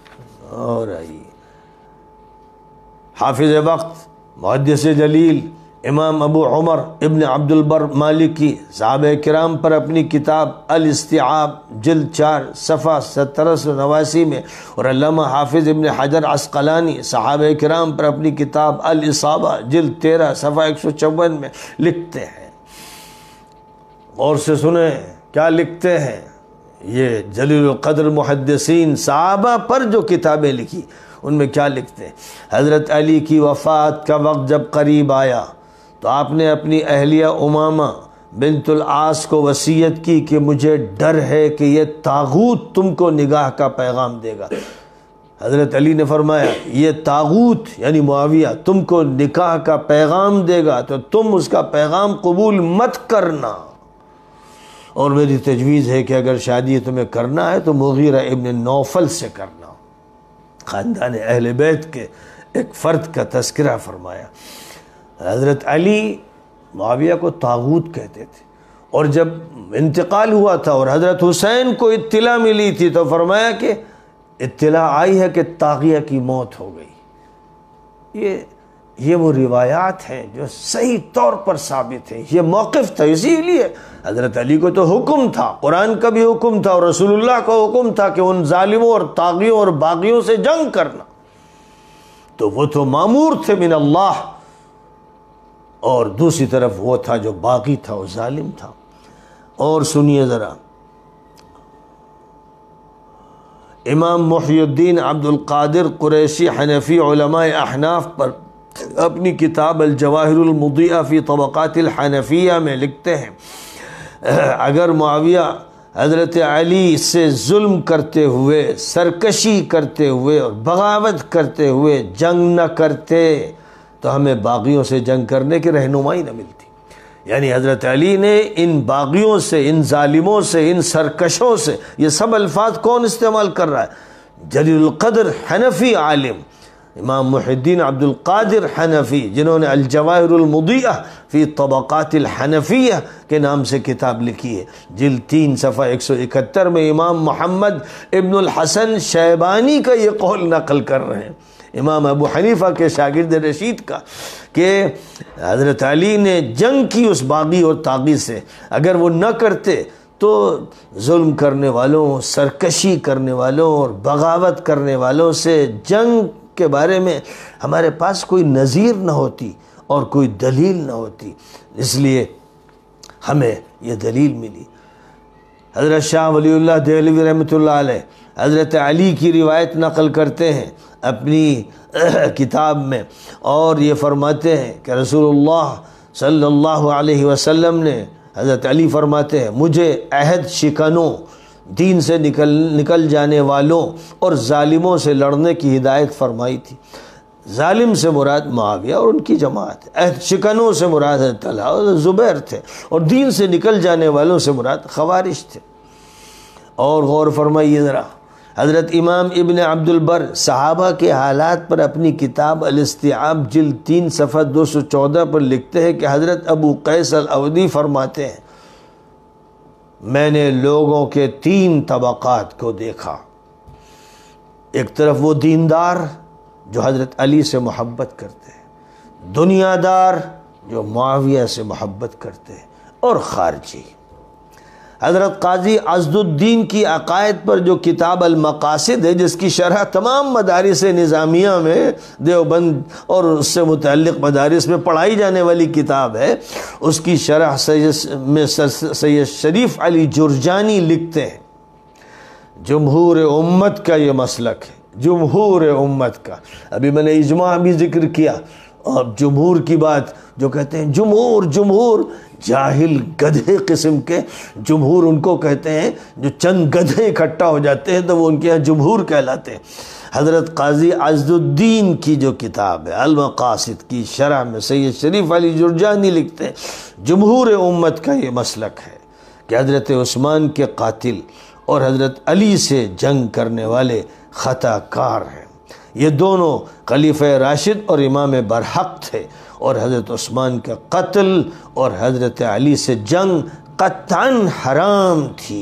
اور آئیے حافظ وقت محدث جلیل امام ابو عمر ابن عبد البر مالکی صحابہ کرام پر اپنی کتاب الاستیعاب جلد چار صفحہ سترہ سو نواسی میں، اور علامہ حافظ ابن حجر عسقلانی صحابہ کرام پر اپنی کتاب الاصابہ جلد تیرہ صفحہ ایک سو چون میں لکھتے ہیں۔ اور سے سنیں کیا لکھتے ہیں یہ جلیل القدر محدثین صحابہ پر جو کتابیں لکھی، ان میں کیا لکھتے ہیں؟ حضرت علی کی وفات کا وقت جب قریب آیا تو آپ نے اپنی اہلیہ امامہ بنت العاص کو وصیت کی کہ مجھے ڈر ہے کہ یہ طاغوت تم کو نگاہ کا پیغام دے گا۔ حضرت علی نے فرمایا یہ طاغوت یعنی معاویہ تم کو نکاح کا پیغام دے گا تو تم اس کا پیغام قبول مت کرنا، اور میری تجویز ہے کہ اگر شادی تمہیں کرنا ہے تو مغیرہ ابن نوفل سے کرنا۔ خاندان اہل بیت کے ایک فرد کا تذکرہ فرمایا۔ حضرت علی معاویہ کو طاغوت کہتے تھے، اور جب انتقال ہوا تھا اور حضرت حسین کو اطلاع ملی تھی تو فرمایا کہ اطلاع آئی ہے کہ طاغیہ کی موت ہو گئی۔ یہ یہ وہ روایات ہیں جو صحیح طور پر ثابت ہیں۔ یہ موقف تھا، اسی لیے حضرت علی کو تو حکم تھا، قرآن کا بھی حکم تھا اور رسول اللہ کا حکم تھا کہ ان ظالموں اور طاغیوں اور باغیوں سے جنگ کرنا، تو وہ تو مامور تھے من اللہ، اور دوسری طرف وہ تھا جو باغی تھا، وہ ظالم تھا۔ اور سنیے ذرا، امام محی الدین عبد القادر قریشی حنفی علماء احناف پر اپنی کتاب الجواہر المضیئہ فی طبقات الحنفیہ میں لکھتے ہیں اگر معاویہ حضرت علی سے ظلم کرتے ہوئے، سرکشی کرتے ہوئے اور بغاوت کرتے ہوئے جنگ نہ کرتے تو ہمیں باغیوں سے جنگ کرنے کی رہنمائی نہ ملتی۔ یعنی حضرت علی نے ان باغیوں سے، ان ظالموں سے، ان سرکشوں سے، یہ سب الفاظ کون استعمال کر رہا ہے؟ جلیل القدر حنفی عالم امام محی الدین عبد القادر حنفی، جنہوں نے الجواہر المضیئہ فی طبقات الحنفیہ کے نام سے کتاب لکھی ہے، جلد تین صفحہ ایک سو اکہتر میں امام محمد ابن الحسن شیبانی کا یہ قول نقل کر رہے ہیں، امام ابو حنیفہ کے شاگرد رشید کا، کہ حضرت علی نے جنگ کی اس باغی اور طاغی سے، اگر وہ نہ کرتے تو ظلم کرنے والوں، سرکشی کرنے والوں اور بغاوت کرنے والوں سے جنگ کے بارے میں ہمارے پاس کوئی نظیر نہ ہوتی اور کوئی دلیل نہ ہوتی، اس لیے ہمیں یہ دلیل ملی۔ حضرت شاہ ولی اللہ دہلوی رحمۃ اللہ علیہ حضرت علی کی روایت نقل کرتے ہیں اپنی کتاب میں، اور یہ فرماتے ہیں کہ رسول اللہ صلی اللہ علیہ وسلم نے، حضرت علی فرماتے ہیں، مجھے عہد شکنوں، دین سے نکل نکل جانے والوں اور ظالموں سے لڑنے کی ہدایت فرمائی تھی۔ ظالم سے مراد معاویہ اور ان کی جماعت، عہد شکنوں سے مراد طلحہ اور زبیر تھے، اور دین سے نکل جانے والوں سے مراد خوارج تھے۔ اور غور فرمائیے ذرا، حضرت امام ابن عبد البر صحابہ کے حالات پر اپنی کتاب الاستیعاب جلد تین صفحہ دو سو چودہ پر لکھتے ہیں کہ حضرت ابو قیس الاودی فرماتے ہیں، میں نے لوگوں کے تین طبقات کو دیکھا، ایک طرف وہ دیندار جو حضرت علی سے محبت کرتے ہیں، دنیا دار جو معاویہ سے محبت کرتے ہیں، اور خارجی۔ حضرت قاضی عزد الدین کی عقائد پر جو کتاب المقاصد ہے، جس کی شرح تمام مدارس نظامیہ میں، دیوبند اور اس سے متعلق مدارس میں پڑھائی جانے والی کتاب ہے، اس کی شرح میں سید شریف علی جرجانی لکھتے ہیں، جمہور امت کا یہ مسلک ہے، جمہور امت کا۔ ابھی میں نے اجماع بھی ذکر کیا، اور جمہور کی بات جو کہتے ہیں جمہور جمہور جاہل گدھے قسم کے جمہور ان کو کہتے ہیں، جو چند گدھے اکٹھا ہو جاتے ہیں تو وہ ان کے یہاں جمہور کہلاتے ہیں۔ حضرت قاضی عزد الدین کی جو کتاب ہے المقاصد کی شرح میں سید شریف علی جرجانی لکھتے ہیں، جمہور امت کا یہ مسلک ہے کہ حضرت عثمان کے قاتل اور حضرت علی سے جنگ کرنے والے خطا کار ہیں۔ یہ دونوں خلیفہ راشد اور امام برحق تھے، اور حضرت عثمان کا قتل اور حضرت علی سے جنگ قطعاً حرام تھی۔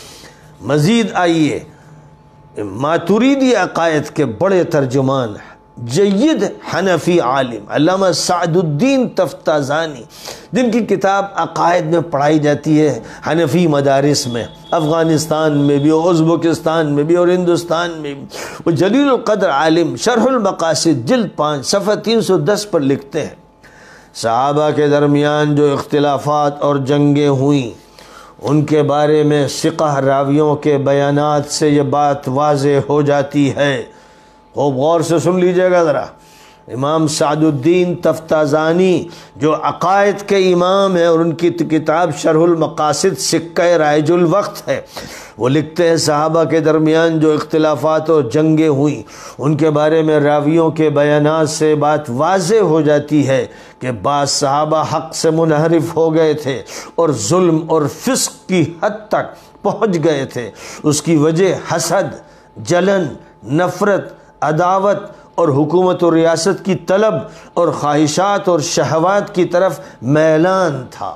مزید آئیے، ماتریدی عقائد کے بڑے ترجمان جید حنفی عالم علامہ سعد الدین تفتازانی، جن کی کتاب عقائد میں پڑھائی جاتی ہے حنفی مدارس میں، افغانستان میں بھی اور ازبکستان میں بھی اور ہندوستان میں بھی، وہ جلیل القدر عالم شرح المقاصد جلد پانچ صفحہ تین سو دس پر لکھتے ہیں، صحابہ کے درمیان جو اختلافات اور جنگیں ہوئیں ان کے بارے میں ثقہ راویوں کے بیانات سے یہ بات واضح ہو جاتی ہے۔ خوب غور سے سن لیجئے گا ذرا، امام سعد الدین تفتازانی جو عقائد کے امام ہیں اور ان کی کتاب شرح المقاصد سکہ رائج الوقت ہے، وہ لکھتے ہیں صحابہ کے درمیان جو اختلافات اور جنگیں ہوئیں ان کے بارے میں راویوں کے بیانات سے بات واضح ہو جاتی ہے کہ بعض صحابہ حق سے منحرف ہو گئے تھے اور ظلم اور فسق کی حد تک پہنچ گئے تھے۔ اس کی وجہ حسد، جلن، نفرت، عداوت اور حکومت و ریاست کی طلب اور خواہشات اور شہوات کی طرف میلان تھا۔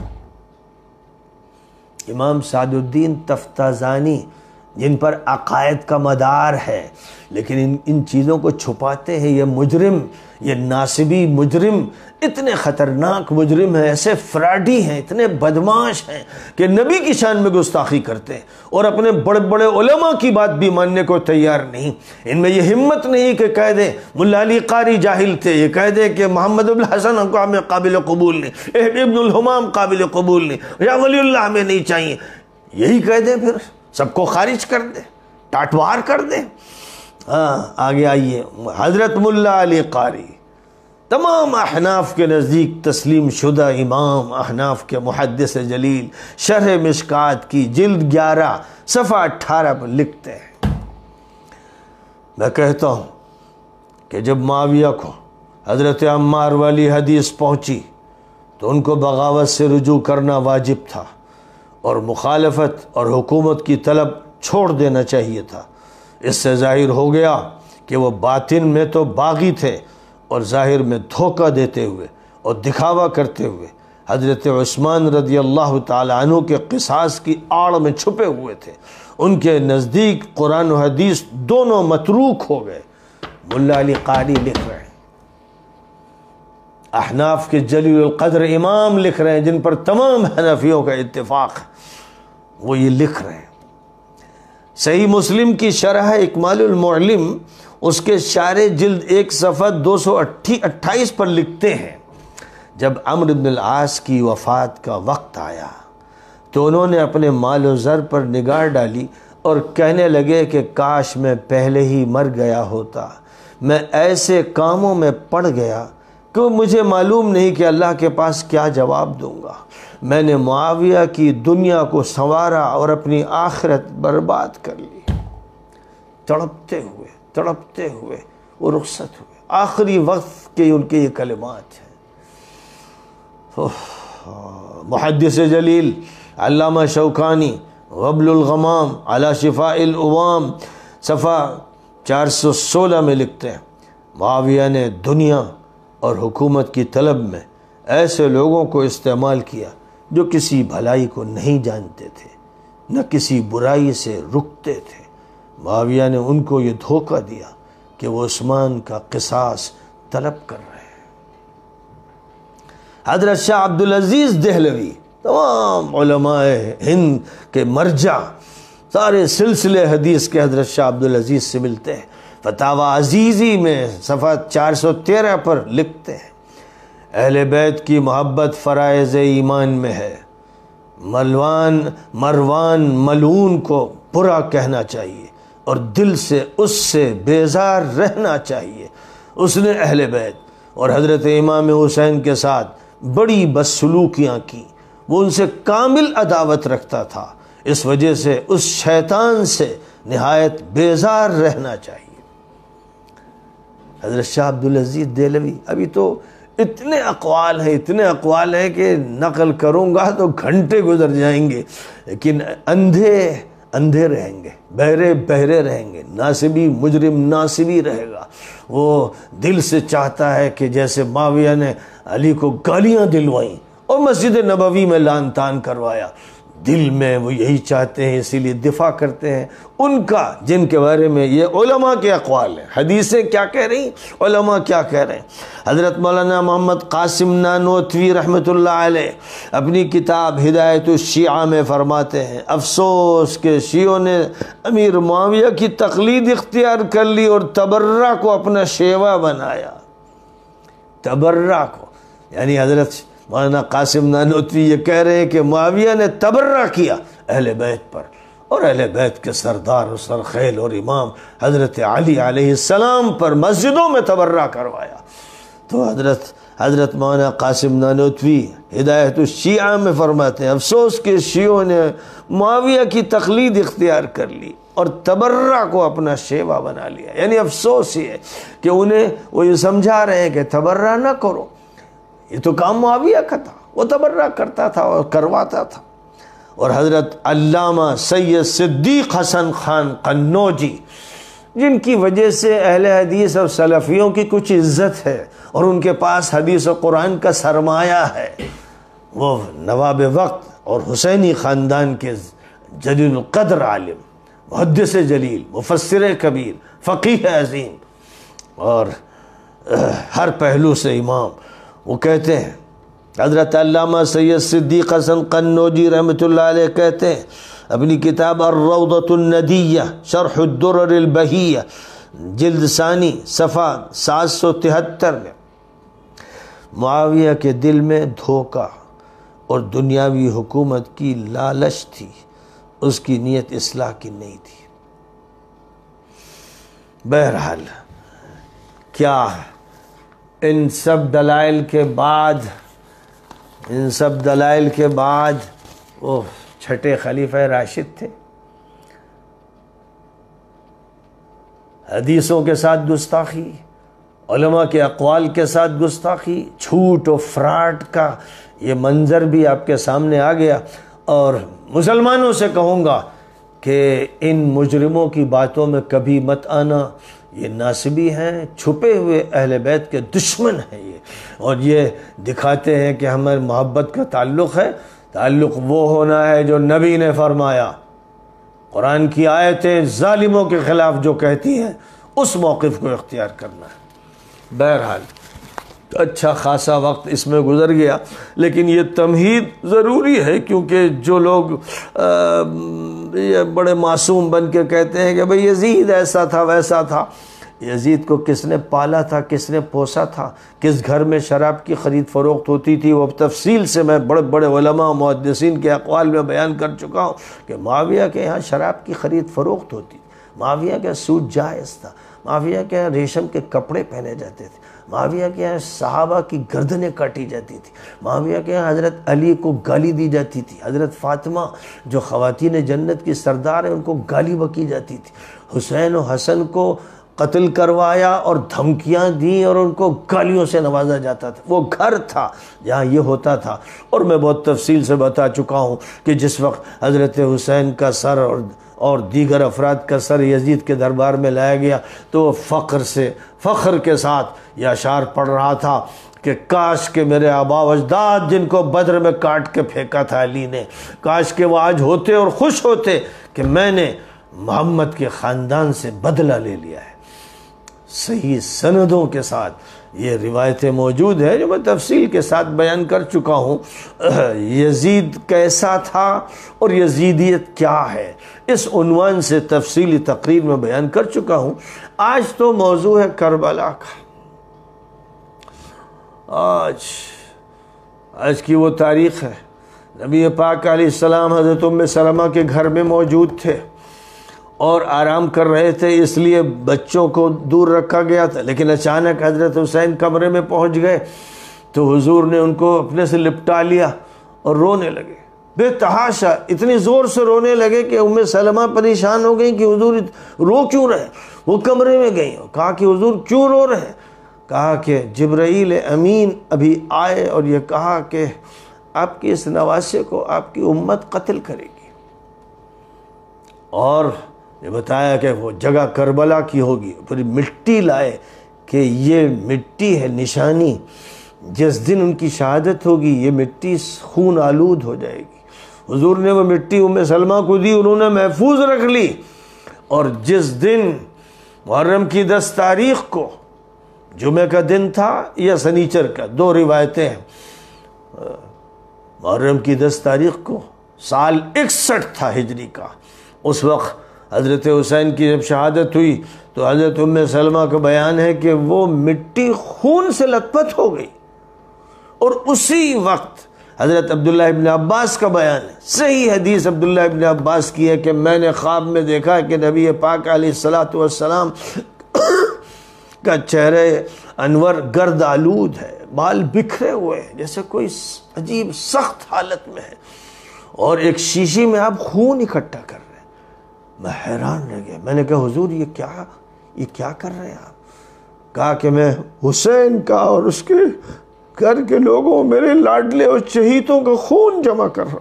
امام سعد الدین تفتازانی جن پر عقائد کا مدار ہے لیکن ان ان چیزوں کو چھپاتے ہیں، یہ مجرم، یہ ناصبی مجرم، اتنے خطرناک مجرم ہیں، ایسے فراڈی ہیں، اتنے بدماش ہیں کہ نبی کی شان میں گستاخی کرتے ہیں اور اپنے بڑے بڑے علماء کی بات بھی ماننے کو تیار نہیں۔ ان میں یہ ہمت نہیں کہ کہہ دیں ملا علی قاری جاہل تھے، یہ کہہ دیں کہ محمد بن الحسن ہم کو ہمیں قابل قبول نہیں، ابن الحمام قابل قبول نہیں، یا ولی اللہ ہمیں نہیں چاہیے، یہی کہہ دیں پھر سب کو خارج کر دیں، ٹاٹوار کر دیں۔ ہاں آگے آئیے، حضرت ملا علی قاری تمام احناف کے نزدیک تسلیم شدہ امام، احناف کے محدث جلیل، شرح مشکات کی جلد گیارہ صفحہ اٹھارہ پر لکھتے ہیں، میں کہتا ہوں کہ جب معاویہ کو حضرت عمار والی حدیث پہنچی تو ان کو بغاوت سے رجوع کرنا واجب تھا اور مخالفت اور حکومت کی طلب چھوڑ دینا چاہیے تھا۔ اس سے ظاہر ہو گیا کہ وہ باطن میں تو باغی تھے اور ظاہر میں دھوکہ دیتے ہوئے اور دکھاوا کرتے ہوئے حضرت عثمان رضی اللہ تعالی عنہ کے قصاص کی آڑ میں چھپے ہوئے تھے۔ ان کے نزدیک قرآن و حدیث دونوں متروک ہو گئے۔ ملا علی قاری لکھ رہے ہیں، احناف کے جلیل القدر امام لکھ رہے ہیں جن پر تمام حنفیوں کا اتفاق ہے، وہ یہ لکھ رہے ہیں۔ صحیح مسلم کی شرح اکمال المعلم اس کے شارح جلد ایک صفحہ دو سو اٹھائیس پر لکھتے ہیں، جب عمرو بن العاص کی وفات کا وقت آیا تو انہوں نے اپنے مال و زر پر نگاہ ڈالی اور کہنے لگے کہ کاش میں پہلے ہی مر گیا ہوتا، میں ایسے کاموں میں پڑ گیا کہ مجھے معلوم نہیں کہ اللہ کے پاس کیا جواب دوں گا۔ میں نے معاویہ کی دنیا کو سنوارا اور اپنی آخرت برباد کر لی۔ تڑپتے ہوئے تڑپتے ہوئے وہ رخصت ہوئے، آخری وقت کے ان کے یہ کلمات ہیں۔ محدث جلیل علامہ شوکانی وبل الغمام علی شفاء العوام صفحہ چار سو سولہ میں لکھتے ہیں، معاویہ نے دنیا اور حکومت کی طلب میں ایسے لوگوں کو استعمال کیا جو کسی بھلائی کو نہیں جانتے تھے، نہ کسی برائی سے رکتے تھے۔ معاویہ نے ان کو یہ دھوکہ دیا کہ وہ عثمان کا قصاص طلب کر رہے ہیں۔ حضرت شاہ عبدالعزیز دہلوی تمام علماء ہند کے مرجع، سارے سلسلے حدیث کے حضرت شاہ عبدالعزیز سے ملتے ہیں، فتاوی عزیزی میں صفحہ چار سو تیرہ پر لکھتے ہیں، اہل بیت کی محبت فرائض ایمان میں ہے، ملوان مروان ملعون کو برا کہنا چاہیے اور دل سے اس سے بیزار رہنا چاہیے۔ اس نے اہل بیت اور حضرت امام حسین کے ساتھ بڑی بدسلوکیاں کی، وہ ان سے کامل عداوت رکھتا تھا، اس وجہ سے اس شیطان سے نہایت بیزار رہنا چاہیے۔ حضرت شاہ عبدالعزیز دہلوی، ابھی تو اتنے اقوال ہیں اتنے اقوال ہیں کہ نقل کروں گا تو گھنٹے گزر جائیں گے، لیکن اندھے اندھے رہیں گے، بہرے بہرے رہیں گے، ناصبی مجرم ناصبی رہے گا۔ وہ دل سے چاہتا ہے کہ جیسے معاویہ نے علی کو گالیاں دلوائیں اور مسجد نبوی میں لعن طعن کروایا، دل میں وہ یہی چاہتے ہیں، اسی لیے دفاع کرتے ہیں ان کا جن کے بارے میں یہ علماء کے اقوال ہیں۔ حدیثیں کیا کہہ رہی ہیں، علماء کیا کہہ رہے ہیں۔ حضرت مولانا محمد قاسم نانوتوی رحمۃ اللہ علیہ اپنی کتاب ہدایت الشیعہ میں فرماتے ہیں، افسوس کہ شیعوں نے امیر معاویہ کی تقلید اختیار کر لی اور تبرہ کو اپنا شیوا بنایا۔ تبرہ کو یعنی حضرت مولانا قاسم نانوتوی یہ کہہ رہے ہیں کہ معاویہ نے تبرہ کیا اہل بیت پر، اور اہل بیت کے سردار و سرخیل اور امام حضرت علی علیہ السلام پر مسجدوں میں تبرہ کروایا۔ تو حضرت حضرت مولانا قاسم نانوتوی ہدایت الشیعہ میں فرماتے ہیں، افسوس کہ شیعوں نے معاویہ کی تقلید اختیار کر لی اور تبرہ کو اپنا شیوا بنا لیا۔ یعنی افسوس یہ ہے کہ انہیں وہ یہ سمجھا رہے ہیں کہ تبرہ نہ کرو، یہ تو کام معاویہ کا تھا، وہ تبرہ کرتا تھا اور کرواتا تھا۔ اور حضرت علامہ سید صدیق حسن خان قنوجی، جن کی وجہ سے اہل حدیث اور سلفیوں کی کچھ عزت ہے اور ان کے پاس حدیث و قرآن کا سرمایہ ہے، وہ نواب وقت اور حسینی خاندان کے جلیل القدر عالم، محدث جلیل، مفسر کبیر، فقیہ عظیم اور ہر پہلو سے امام، وہ کہتے ہیں، حضرت علامہ سید صدیق حسن قنوجی رحمۃ اللہ علیہ کہتے ہیں اپنی کتاب الروضۃ الندیہ شرح الدرر البہیہ جلد ثانی صفحہ سات سو تہتر میں، معاویہ کے دل میں دھوکہ اور دنیاوی حکومت کی لالچ تھی، اس کی نیت اصلاح کی نہیں تھی۔ بہرحال کیا ان سب دلائل کے بعد ان سب دلائل کے بعد وہ چھٹے خلیفہ راشد تھے؟ حدیثوں کے ساتھ گستاخی، علماء کے اقوال کے ساتھ گستاخی، جھوٹ و فراڈ کا یہ منظر بھی آپ کے سامنے آ گیا۔ اور مسلمانوں سے کہوں گا کہ ان مجرموں کی باتوں میں کبھی مت آنا، یہ ناصبی ہیں، چھپے ہوئے اہل بیت کے دشمن ہیں یہ، اور یہ دکھاتے ہیں کہ ہمیں محبت کا تعلق ہے۔ تعلق وہ ہونا ہے جو نبی نے فرمایا، قرآن کی آیتیں ظالموں کے خلاف جو کہتی ہیں اس موقف کو اختیار کرنا ہے۔ بہرحال اچھا خاصا وقت اس میں گزر گیا، لیکن یہ تمہید ضروری ہے، کیونکہ جو لوگ یہ بڑے معصوم بن کے کہتے ہیں کہ بھئی یزید ایسا تھا ویسا تھا، یزید کو کس نے پالا تھا، کس نے پوسا تھا، کس گھر میں شراب کی خرید فروخت ہوتی تھی، وہ تفصیل سے میں بڑے بڑے علماء و محدثین کے اقوال میں بیان کر چکا ہوں کہ معاویہ کے یہاں شراب کی خرید فروخت ہوتی تھی، معاویہ کا سود جائز تھا، معاویہ کے یہاں ریشم کے کپڑے پہنے جاتے تھے، معاویہ کے یہاں صحابہ کی گردنیں کاٹی جاتی تھی، معاویہ کے یہاں حضرت علی کو گالی دی جاتی تھی، حضرت فاطمہ جو خواتین جنت کی سردار ہیں ان کو گالی بکی جاتی تھی، حسین و حسن کو قتل کروایا اور دھمکیاں دیں اور ان کو گالیوں سے نوازا جاتا تھا۔ وہ گھر تھا جہاں یہ ہوتا تھا، اور میں بہت تفصیل سے بتا چکا ہوں کہ جس وقت حضرت حسین کا سر اور اور دیگر افراد کا سر یزید کے دربار میں لایا گیا تو وہ فخر سے فخر کے ساتھ یہ اشعار پڑھ رہا تھا کہ کاش کہ میرے آبا و اجداد جن کو بدر میں کاٹ کے پھینکا تھا علی نے، کاش کہ وہ آج ہوتے اور خوش ہوتے کہ میں نے محمد کے خاندان سے بدلہ لے لیا ہے۔ صحیح سندوں کے ساتھ یہ روایتیں موجود ہیں جو میں تفصیل کے ساتھ بیان کر چکا ہوں۔ یزید کیسا تھا اور یزیدیت کیا ہے، اس عنوان سے تفصیلی تقریر میں بیان کر چکا ہوں۔ آج تو موضوع ہے کربلا کا۔ آج آج کی وہ تاریخ ہے، نبی پاک علیہ السلام حضرت ام سلمہ کے گھر میں موجود تھے اور آرام کر رہے تھے، اس لیے بچوں کو دور رکھا گیا تھا، لیکن اچانک حضرت حسین کمرے میں پہنچ گئے تو حضور نے ان کو اپنے سے لپٹا لیا اور رونے لگے، بے تحاشا اتنی زور سے رونے لگے کہ ام سلمہ پریشان ہو گئیں کہ حضور رو کیوں رہے۔ وہ کمرے میں گئیں، کہا کہ حضور کیوں رو رہے ہیں؟ کہا کہ جبرائیل امین ابھی آئے اور یہ کہا کہ آپ کے اس نواسے کو آپ کی امت قتل کرے گی، اور یہ بتایا کہ وہ جگہ کربلا کی ہوگی، پوری مٹی لائے کہ یہ مٹی ہے نشانی، جس دن ان کی شہادت ہوگی یہ مٹی خون آلود ہو جائے گی، حضور نے وہ مٹی ام سلمہ کو دی، انہوں نے محفوظ رکھ لی، اور جس دن محرم کی دس تاریخ کو جمعہ کا دن تھا یا سنیچر کا، دو روایتیں ہیں، محرم کی دس تاریخ کو سال اکسٹھ تھا ہجری کا، اس وقت حضرت حسین کی جب شہادت ہوئی تو حضرت ام سلمہ کا بیان ہے کہ وہ مٹی خون سے لت پت ہو گئی، اور اسی وقت حضرت عبداللہ ابن عباس کا بیان ہے، صحیح حدیث عبداللہ ابن عباس کی ہے کہ میں نے خواب میں دیکھا کہ نبی پاک علیہ الصلاۃ والسلام کا چہرہ انور گرد آلود ہے، بال بکھرے ہوئے ہیں جیسے کوئی عجیب سخت حالت میں ہے، اور ایک شیشی میں آپ خون اکٹھا کر رہے ہیں۔ میں حیران رہ گیا، میں نے کہا حضور یہ کیا یہ کیا کر رہے ہیں آپ؟ کہا کہ میں حسین کا اور اس کے گھر کے لوگوں، میرے لاڈلے اور شہیدوں کا خون جمع کر رہا ہوں،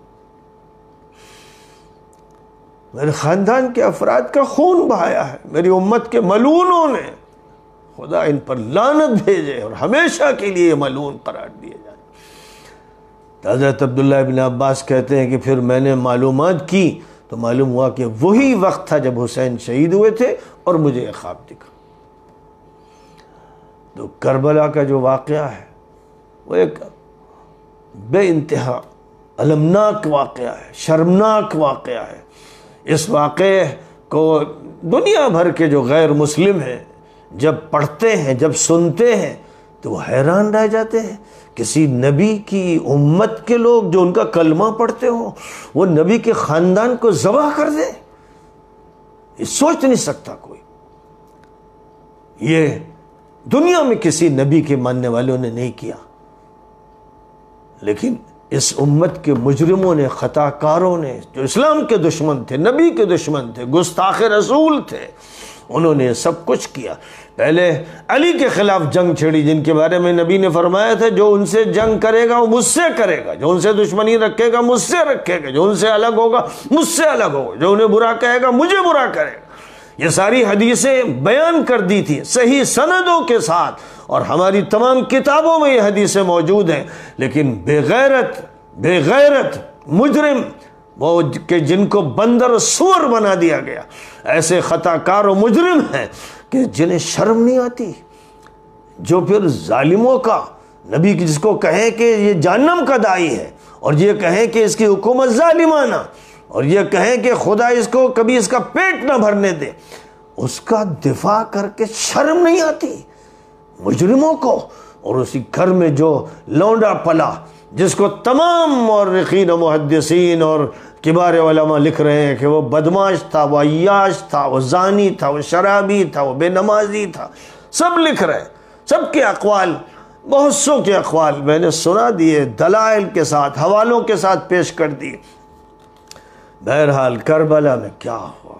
میرے خاندان کے افراد کا خون بہایا ہے، میری امت کے ملعونوں نے، خدا ان پر لعنت بھیجے اور ہمیشہ کے لیے ملعون قرار دیے جائیں۔ حضرت عبداللہ ابن عباس کہتے ہیں کہ پھر میں نے معلومات کی تو معلوم ہوا کہ وہی وقت تھا جب حسین شہید ہوئے تھے، اور مجھے ایک خواب دکھا۔ تو کربلا کا جو واقعہ ہے وہ ایک بے انتہا المناک واقعہ ہے، شرمناک واقعہ ہے۔ اس واقعے کو دنیا بھر کے جو غیر مسلم ہیں جب پڑھتے ہیں، جب سنتے ہیں تو وہ حیران رہ جاتے ہیں۔ کسی نبی کی امت کے لوگ جو ان کا کلمہ پڑھتے ہوں، وہ نبی کے خاندان کو ذبح کر دیں، یہ سوچ نہیں سکتا کوئی۔ یہ دنیا میں کسی نبی کے ماننے والوں نے نہیں کیا، لیکن اس امت کے مجرموں نے، خطا کاروں نے، جو اسلام کے دشمن تھے، نبی کے دشمن تھے، گستاخ رسول تھے، انہوں نے سب کچھ کیا۔ پہلے علی کے خلاف جنگ چھڑی، جن کے بارے میں نبی نے فرمایا تھا جو ان سے جنگ کرے گا وہ مجھ سے کرے گا، جو ان سے دشمنی رکھے گا مجھ سے رکھے گا، جو ان سے الگ ہوگا مجھ سے الگ ہوگا، جو انہیں برا کہے گا مجھے برا کرے گا۔ یہ ساری حدیثیں بیان کر دی تھی صحیح سندوں کے ساتھ، اور ہماری تمام کتابوں میں یہ حدیثیں موجود ہیں، لیکن بے غیرت بے غیرت مجرم وہ کہ جن کو بندر و سور بنا دیا گیا، ایسے خطا کار و مجرم ہیں کہ جنہیں شرم نہیں آتی، جو پھر ظالموں کا نبی جس کو کہیں کہ یہ جہنم کا داعی ہے، اور یہ کہیں کہ اس کی حکومت ظالمانہ، اور یہ کہیں کہ خدا اس کو کبھی اس کا پیٹ نہ بھرنے دے، اس کا دفاع کر کے شرم نہیں آتی مجرموں کو۔ اور اسی گھر میں جو لونڈا پلا، جس کو تمام مورخین و محدثین اور کبار علماء لکھ رہے ہیں کہ وہ بدماش تھا، وہ عیاش تھا، وہ زانی تھا، وہ شرابی تھا، وہ بے نمازی تھا، سب لکھ رہے ہیں، سب کے اقوال، بہت سو کے اقوال میں نے سنا دیے، دلائل کے ساتھ، حوالوں کے ساتھ پیش کر دیے۔ بہرحال کربلا میں کیا ہوا؟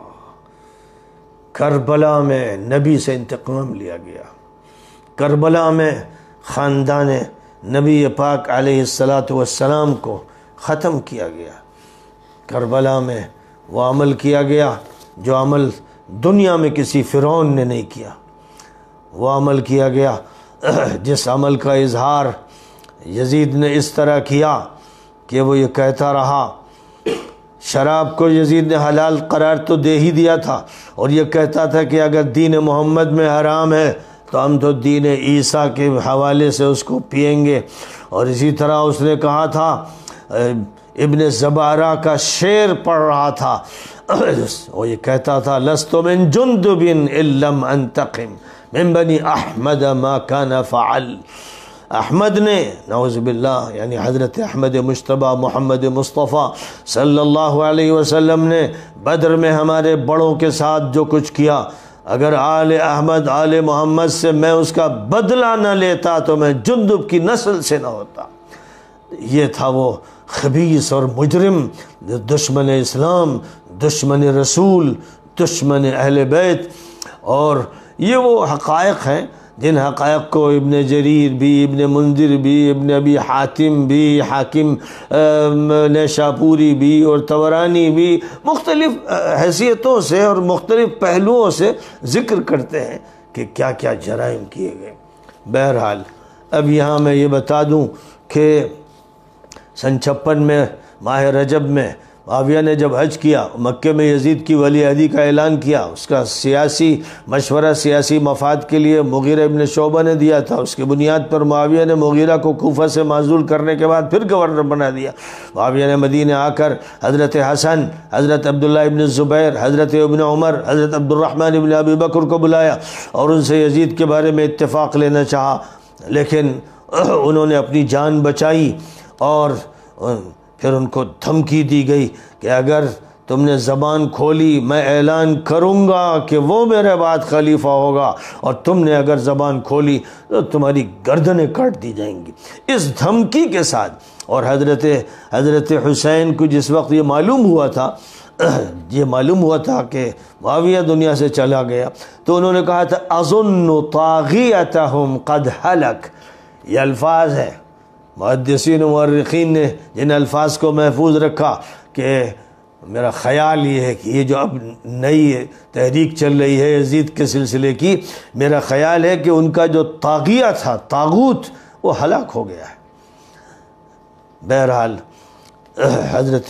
کربلا میں نبی سے انتقام لیا گیا، کربلا میں خاندان نبی پاک علیہ الصلاۃ والسلام کو ختم کیا گیا، کربلا میں وہ عمل کیا گیا جو عمل دنیا میں کسی فرعون نے نہیں کیا، وہ عمل کیا گیا جس عمل کا اظہار یزید نے اس طرح کیا کہ وہ یہ کہتا رہا، شراب کو یزید نے حلال قرار تو دے ہی دیا تھا، اور یہ کہتا تھا کہ اگر دین محمد میں حرام ہے تو ہم تو دین عیسیٰ کے حوالے سے اس کو پئیں گے۔ اور اسی طرح اس نے کہا تھا، ابن زبارہ کا شعر پڑھ رہا تھا، وہ یہ کہتا تھا لست من جندب ان لم انتقم من بنی احمد ما کان فعل۔ احمد نے، نعوذ باللہ، یعنی حضرت احمد مجتبیٰ محمد مصطفیٰ صلی اللہ علیہ وسلم نے بدر میں ہمارے بڑوں کے ساتھ جو کچھ کیا، اگر آل احمد آل محمد سے میں اس کا بدلہ نہ لیتا تو میں جندب کی نسل سے نہ ہوتا۔ یہ تھا وہ خبیث اور مجرم، دشمن اسلام، دشمن رسول، دشمن اہل بیت۔ اور یہ وہ حقائق ہیں جن حقائق کو ابن جریر بھی، ابن منذر بھی، ابن ابی حاتم بھی، حاکم نیشاپوری بھی اور طبرانی بھی مختلف حیثیتوں سے اور مختلف پہلوؤں سے ذکر کرتے ہیں کہ کیا کیا جرائم کیے گئے۔ بہرحال اب یہاں میں یہ بتا دوں کہ سن چھپن میں ماہ رجب میں معاویہ نے جب حج کیا، مکے میں یزید کی ولی عہدی کا اعلان کیا، اس کا سیاسی مشورہ سیاسی مفاد کے لیے مغیرہ ابن شعبہ نے دیا تھا، اس کی بنیاد پر معاویہ نے مغیرہ کو کوفہ سے معزول کرنے کے بعد پھر گورنر بنا دیا۔ معاویہ نے مدینہ آ کر حضرت حسن، حضرت عبداللہ ابن زبیر، حضرت ابن عمر، حضرت عبد الرحمن ابن ابی بکر کو بلایا اور ان سے یزید کے بارے میں اتفاق لینا چاہا، لیکن انہوں نے اپنی جان بچائی اور پھر ان کو دھمکی دی گئی کہ اگر تم نے زبان کھولی میں اعلان کروں گا کہ وہ میرے بعد خلیفہ ہوگا، اور تم نے اگر زبان کھولی تو تمہاری گردنیں کاٹ دی جائیں گی۔ اس دھمکی کے ساتھ، اور حضرت حضرت حسین کو جس وقت یہ معلوم ہوا تھا یہ معلوم ہوا تھا کہ معاویہ دنیا سے چلا گیا، تو انہوں نے کہا تھا اظن طاغیتہم قد ہلک۔ یہ الفاظ ہے، محدثین و مورخین نے جن الفاظ کو محفوظ رکھا کہ میرا خیال یہ ہے کہ یہ جو اب نئی تحریک چل رہی ہے یزید کے سلسلے کی، میرا خیال ہے کہ ان کا جو طاغیہ تھا، طاغوت، وہ ہلاک ہو گیا ہے۔ بہرحال حضرت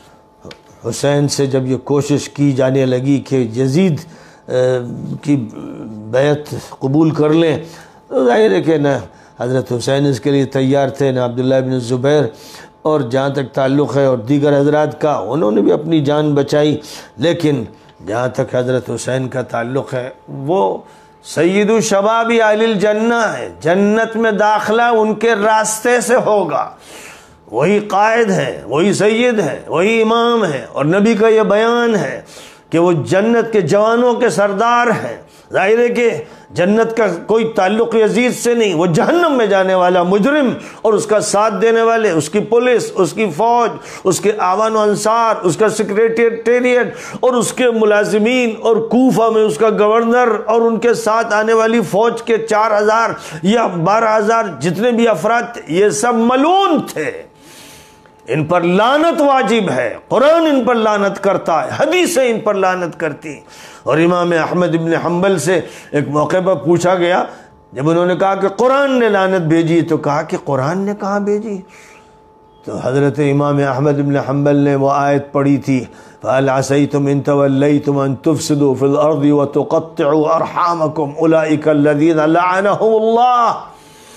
حسین سے جب یہ کوشش کی جانے لگی کہ یزید کی بیعت قبول کر لیں، تو ظاہر ہے کہ نہ حضرت حسین اس کے لیے تیار تھے، نہ عبداللہ ابن زبیر، اور جہاں تک تعلق ہے اور دیگر حضرات کا، انہوں نے بھی اپنی جان بچائی، لیکن جہاں تک حضرت حسین کا تعلق ہے وہ سید شباب اہل الجنہ ہے، جنت میں داخلہ ان کے راستے سے ہوگا، وہی قائد ہے، وہی سید ہے، وہی امام ہے، اور نبی کا یہ بیان ہے کہ وہ جنت کے جوانوں کے سردار ہیں۔ ظاہر ہے کہ جنت کا کوئی تعلق یزید سے نہیں، وہ جہنم میں جانے والا مجرم اور اس کا ساتھ دینے والے، اس کی پولیس، اس کی فوج، اس کے اعوان و انصار، اس کا سیکریٹریٹ اور اس کے ملازمین، اور کوفہ میں اس کا گورنر اور ان کے ساتھ آنے والی فوج کے چار ہزار یا بارہ ہزار جتنے بھی افراد تھے، یہ سب ملعون تھے، ان پر لعنت واجب ہے، قرآن ان پر لعنت کرتا ہے، حدیثیں ان پر لعنت کرتی۔ اور امام احمد ابن حنبل سے ایک موقع پر پوچھا گیا، جب انہوں نے کہا کہ قرآن نے لعنت بھیجی، تو کہا کہ قرآن نے کہاں بھیجی؟ تو حضرت امام احمد ابن حنبل نے وہ آیت پڑھی تھی، فَهَلْ عَسَيْتُمْ إِن تَوَلَّيْتُمْ أَن تُفْسِدُوا فِي الْأَرْضِ وَتُقَطِّعُوا أَرْحَامَكُمْ أُولَئِكَ الَّذِينَ لَعَنَهُمُ اللَّهُ۔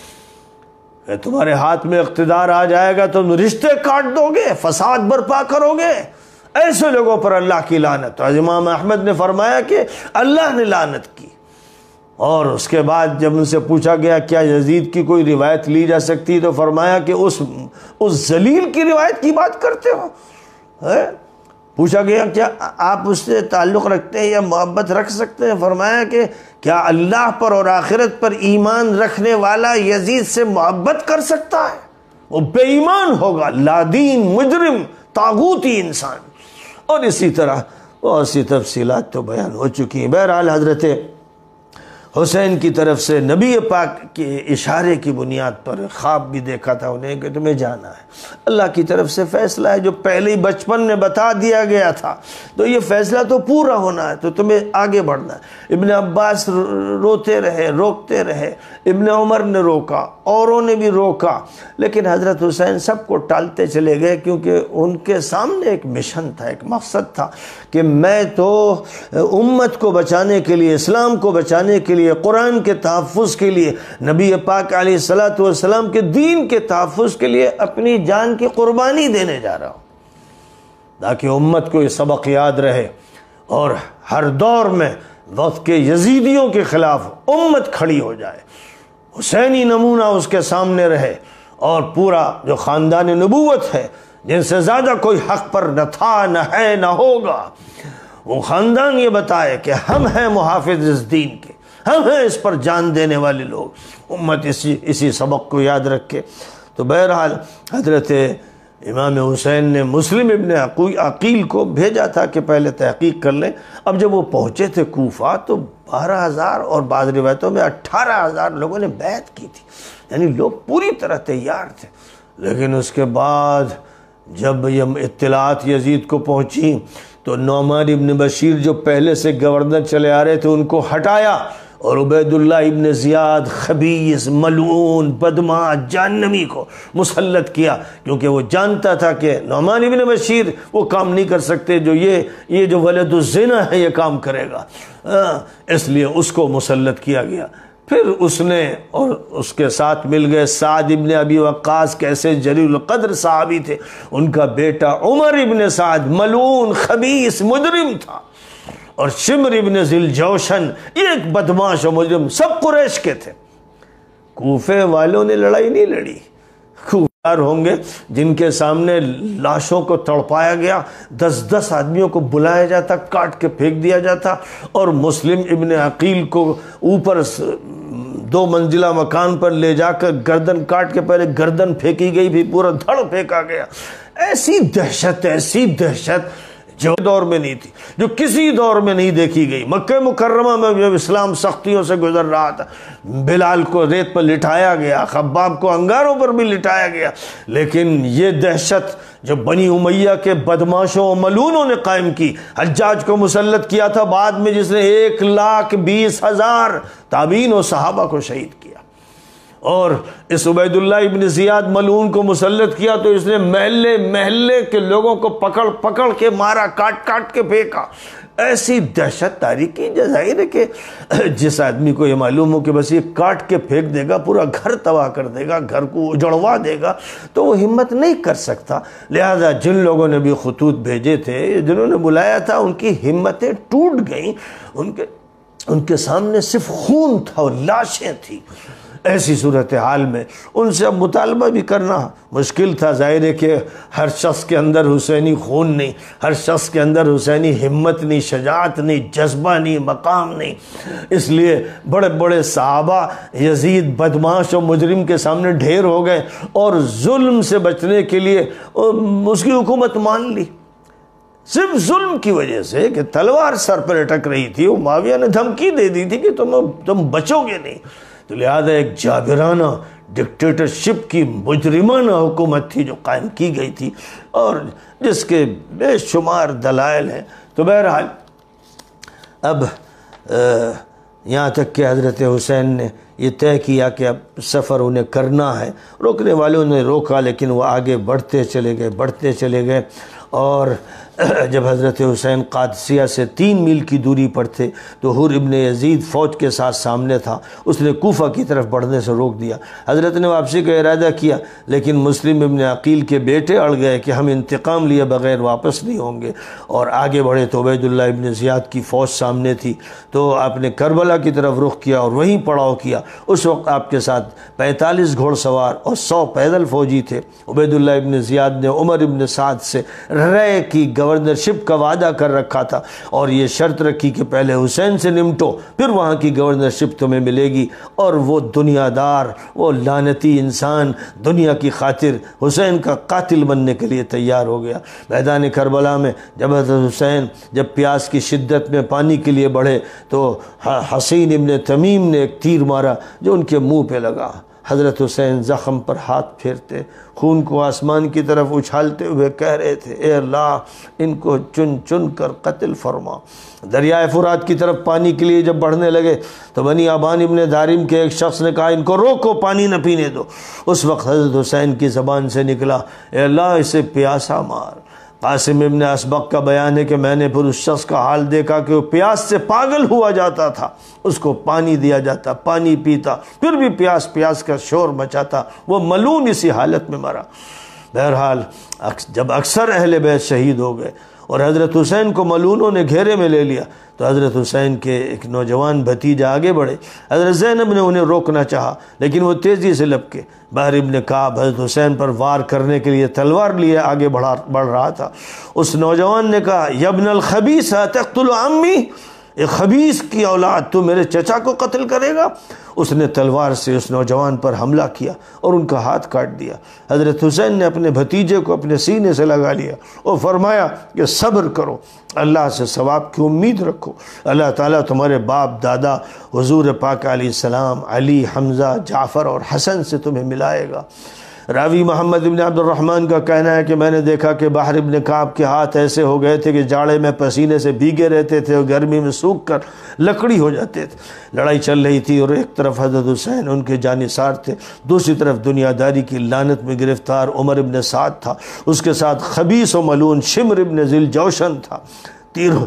کہ تمہارے ہاتھ میں اقتدار آ جائے گا تم رشتے کاٹ دو گے، فساد برپا کرو گے، ایسے لوگوں پر اللہ کی لعنت۔ تو امام احمد نے فرمایا کہ اللہ نے لعنت کی۔ اور اس کے بعد جب ان سے پوچھا گیا کیا یزید کی کوئی روایت لی جا سکتی، تو فرمایا کہ اس اس ذلیل کی روایت کی بات کرتے ہو؟ پوچھا گیا کیا آپ اس سے تعلق رکھتے ہیں یا محبت رکھ سکتے ہیں؟ فرمایا کہ کیا اللہ پر اور آخرت پر ایمان رکھنے والا یزید سے محبت کر سکتا ہے؟ وہ بے ایمان ہوگا، لادین، مجرم، طاغوتی انسان۔ اور اسی طرح بہت سی تفصیلات تو بیان ہو چکی ہیں۔ بہرحال حضرت حسین کی طرف سے نبی پاک کے اشارے کی بنیاد پر خواب بھی دیکھا تھا انہیں کہ تمہیں جانا ہے، اللہ کی طرف سے فیصلہ ہے جو پہلے ہی بچپن میں بتا دیا گیا تھا، تو یہ فیصلہ تو پورا ہونا ہے، تو تمہیں آگے بڑھنا ہے۔ ابن عباس روتے رہے، روکتے رہے، ابن عمر نے روکا، اوروں نے بھی روکا، لیکن حضرت حسین سب کو ٹالتے چلے گئے، کیونکہ ان کے سامنے ایک مشن تھا، ایک مقصد تھا کہ میں تو امت کو بچانے کے لیے، اسلام کو بچانے کے لیے، قرآن کے تحفظ کے لیے، نبی پاک علیہ الصلوۃ والسلام کے دین کے تحفظ کے لیے اپنی جان کی قربانی دینے جا رہا ہوں، تاکہ امت کو یہ سبق یاد رہے اور ہر دور میں وقت کے یزیدیوں کے خلاف امت کھڑی ہو جائے، حسینی نمونہ اس کے سامنے رہے، اور پورا جو خاندان نبوت ہے جن سے زیادہ کوئی حق پر نہ تھا، نہ ہے، نہ ہوگا، وہ خاندان یہ بتائے کہ ہم ہیں محافظ اس دین کے، ہم ہیں اس پر جان دینے والے لوگ۔ امت اسی اسی سبق کو یاد رکھے۔ تو بہرحال حضرت امام حسین نے مسلم ابن عقیل کو بھیجا تھا کہ پہلے تحقیق کر لیں۔ اب جب وہ پہنچے تھے کوفہ تو بارہ ہزار اور بعض روایتوں میں اٹھارہ ہزار لوگوں نے بیعت کی تھی، یعنی لوگ پوری طرح تیار تھے۔ لیکن اس کے بعد جب یہ اطلاعات یزید کو پہنچی تو نعمان ابن بشیر جو پہلے سے گورنر چلے آ رہے تھے ان کو ہٹایا، اور عبید اللہ ابن زیاد خبیث ملعون بدمعاش جہنمی کو مسلط کیا، کیونکہ وہ جانتا تھا کہ نعمان ابن بشیر وہ کام نہیں کر سکتے جو یہ یہ جو ولد الزنا ہے یہ کام کرے گا، اس لیے اس کو مسلط کیا گیا۔ پھر اس نے اور اس کے ساتھ مل گئے سعد ابن ابی وقاص، کیسے جلیل القدر صحابی تھے، ان کا بیٹا عمر ابن سعد ملعون خبیث مجرم تھا، اور شمر ابن ذی الجوشن یہ ایک بدمعاش و مجرم، سب قریش کے تھے۔ کوفے والوں نے لڑائی نہیں لڑی، کوفار ہوں گے جن کے سامنے لاشوں کو تڑپایا گیا، دس دس آدمیوں کو بلایا جاتا، کاٹ کے پھینک دیا جاتا، اور مسلم ابن عقیل کو اوپر دو منزلہ مکان پر لے جا کر گردن کاٹ کے پہلے گردن پھینکی گئی، بھی پورا دھڑ پھینکا گیا۔ ایسی دہشت ایسی دہشت جو دور میں نہیں تھی، جو کسی دور میں نہیں دیکھی گئی۔ مکہ مکرمہ میں جب اسلام سختیوں سے گزر رہا تھا، بلال کو ریت پر لٹایا گیا، خباب کو انگاروں پر بھی لٹایا گیا، لیکن یہ دہشت جو بنی امیہ کے بدماشوں و ملونوں نے قائم کی، حجاج کو مسلط کیا تھا بعد میں، جس نے ایک لاکھ بیس ہزار تابعین و صحابہ کو شہید کیا، اور اس عبید اللہ ابن زیاد ملعون کو مسلط کیا تو اس نے محلے محلے کے لوگوں کو پکڑ پکڑ کے مارا، کاٹ کاٹ کے پھینکا۔ ایسی دہشت تاریخی ظاہر ہے کہ جس آدمی کو یہ معلوم ہو کہ بس یہ کاٹ کے پھینک دے گا، پورا گھر تباہ کر دے گا، گھر کو اجڑوا دے گا، تو وہ ہمت نہیں کر سکتا۔ لہذا جن لوگوں نے بھی خطوط بھیجے تھے، جنہوں نے بلایا تھا، ان کی ہمتیں ٹوٹ گئیں، ان کے ان کے سامنے صرف خون تھا اور لاشیں تھیں۔ ایسی صورتحال میں ان سے اب مطالبہ بھی کرنا مشکل تھا۔ ظاہر ہے کہ ہر شخص کے اندر حسینی خون نہیں، ہر شخص کے اندر حسینی ہمت نہیں، شجاعت نہیں، جذبہ نہیں، مقام نہیں، اس لیے بڑے بڑے صحابہ یزید بدمعاش و مجرم کے سامنے ڈھیر ہو گئے، اور ظلم سے بچنے کے لیے اس کی حکومت مان لی، صرف ظلم کی وجہ سے کہ تلوار سر پر اٹک رہی تھی۔ وہ معاویہ نے دھمکی دے دی تھی کہ تم تم بچو گے نہیں، تو لہذا ایک جابرانہ ڈکٹیٹرشپ کی مجرمانہ حکومت تھی جو قائم کی گئی تھی، اور جس کے بے شمار دلائل ہیں۔ تو بہرحال اب یہاں تک کہ حضرت حسین نے یہ طے کیا کہ اب سفر انہیں کرنا ہے، روکنے والوں نے روکا لیکن وہ آگے بڑھتے چلے گئے بڑھتے چلے گئے اور جب حضرت حسین قادسیہ سے تین میل کی دوری پر تھے تو حر ابن یزید فوج کے ساتھ سامنے تھا، اس نے کوفہ کی طرف بڑھنے سے روک دیا۔ حضرت نے واپسی کا ارادہ کیا لیکن مسلم ابن عقیل کے بیٹے اڑ گئے کہ ہم انتقام لیے بغیر واپس نہیں ہوں گے، اور آگے بڑھے تو عبید اللہ ابن زیاد کی فوج سامنے تھی، تو آپ نے کربلا کی طرف رخ کیا اور وہیں پڑاؤ کیا۔ اس وقت آپ کے ساتھ پینتالیس گھوڑ سوار اور سو پیدل فوجی تھے۔ عبید اللہ ابن زیاد نے عمر ابن سعد سے رے کی گورنرشپ کا وعدہ کر رکھا تھا، اور یہ شرط رکھی کہ پہلے حسین سے نمٹو پھر وہاں کی گورنرشپ تمہیں ملے گی، اور وہ دنیا دار، وہ لعنتی انسان دنیا کی خاطر حسین کا قاتل بننے کے لیے تیار ہو گیا۔ میدان کربلا میں جب حضرت حسین جب پیاس کی شدت میں پانی کے لیے بڑھے تو حسین ابن تمیم نے ایک تیر مارا جو ان کے منہ پہ لگا۔ حضرت حسین زخم پر ہاتھ پھیرتے، خون کو آسمان کی طرف اچھالتے ہوئے کہہ رہے تھے، اے اللہ ان کو چن چن کر قتل فرما۔ دریائے فرات کی طرف پانی کے لیے جب بڑھنے لگے تو بنی ابان ابن دارم کے ایک شخص نے کہا ان کو روکو، پانی نہ پینے دو۔ اس وقت حضرت حسین کی زبان سے نکلا، اے اللہ اسے پیاسا مار۔ قاسم ابن اسبق کا بیان ہے کہ میں نے پھر اس شخص کا حال دیکھا کہ وہ پیاس سے پاگل ہوا جاتا تھا، اس کو پانی دیا جاتا، پانی پیتا، پھر بھی پیاس پیاس کا شور مچاتا، وہ ملعون اسی حالت میں مرا۔ بہرحال جب اکثر اہل بیت شہید ہو گئے اور حضرت حسین کو ملعونوں نے گھیرے میں لے لیا تو حضرت حسین کے ایک نوجوان بھتیجا آگے بڑھے۔ حضرت زینب نے انہیں روکنا چاہا لیکن وہ تیزی سے لپکے۔ بحر ابن کعب حضرت حسین پر وار کرنے کے لیے تلوار لیے آگے بڑھا بڑھ رہا تھا۔ اس نوجوان نے کہا، یبن الخبیث تقتل عمی، ایک خبیث کی اولاد، تو میرے چچا کو قتل کرے گا؟ اس نے تلوار سے اس نوجوان پر حملہ کیا اور ان کا ہاتھ کاٹ دیا۔ حضرت حسین نے اپنے بھتیجے کو اپنے سینے سے لگا لیا اور فرمایا کہ صبر کرو، اللہ سے ثواب کی امید رکھو، اللہ تعالیٰ تمہارے باپ دادا حضور پاک علیہ السلام، علی، حمزہ، جعفر اور حسن سے تمہیں ملائے گا۔ راوی محمد ابن عبد الرحمن کا کہنا ہے کہ میں نے دیکھا کہ بحر ابن کعب کے ہاتھ ایسے ہو گئے تھے کہ جاڑے میں پسینے سے بھیگے رہتے تھے اور گرمی میں سوکھ کر لکڑی ہو جاتے تھے۔ لڑائی چل رہی تھی اور ایک طرف حضرت حسین ان کے جانثار تھے، دوسری طرف دنیا داری کی لعنت میں گرفتار عمر ابن سعد تھا، اس کے ساتھ خبیث و ملعون شمر ابن ذی الجوشن تھا۔ تیروں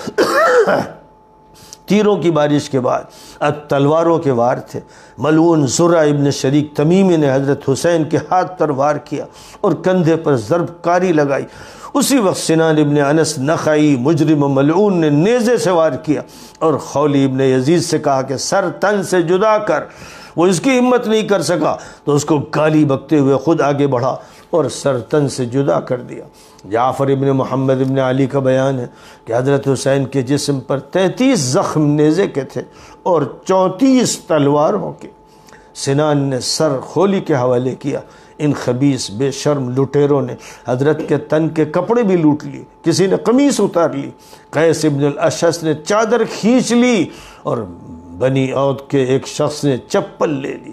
تیروں کی بارش کے بعد اب تلواروں کے وار تھے۔ ملعون زرہ ابن شریک تمیمی نے حضرت حسین کے ہاتھ پر وار کیا اور کندھے پر ضرب کاری لگائی۔ اسی وقت سنان ابن انس نخعی مجرم و ملعون نے نیزے سے وار کیا اور خولی ابن یزید سے کہا کہ سر تن سے جدا کر۔ وہ اس کی ہمت نہیں کر سکا تو اس کو گالی بکتے ہوئے خود آگے بڑھا اور سر تن سے جدا کر دیا۔ جعفر ابن محمد ابن علی کا بیان ہے کہ حضرت حسین کے جسم پر تینتیس زخم نیزے کے تھے اور چونتیس تلواروں کے۔ سنان نے سر خولی کے حوالے کیا۔ ان خبیث بے شرم لٹیروں نے حضرت کے تن کے کپڑے بھی لوٹ لیے، کسی نے قمیص اتار لی، قیس ابن الاشعث نے چادر کھینچ لی اور بنی عود کے ایک شخص نے چپل لے لی،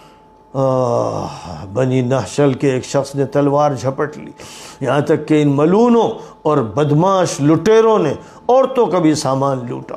بنی نحشل کے ایک شخص نے تلوار جھپٹ لی، یہاں تک کہ ان ملونوں اور بدماش لٹیروں نے عورتوں کا بھی سامان لوٹا۔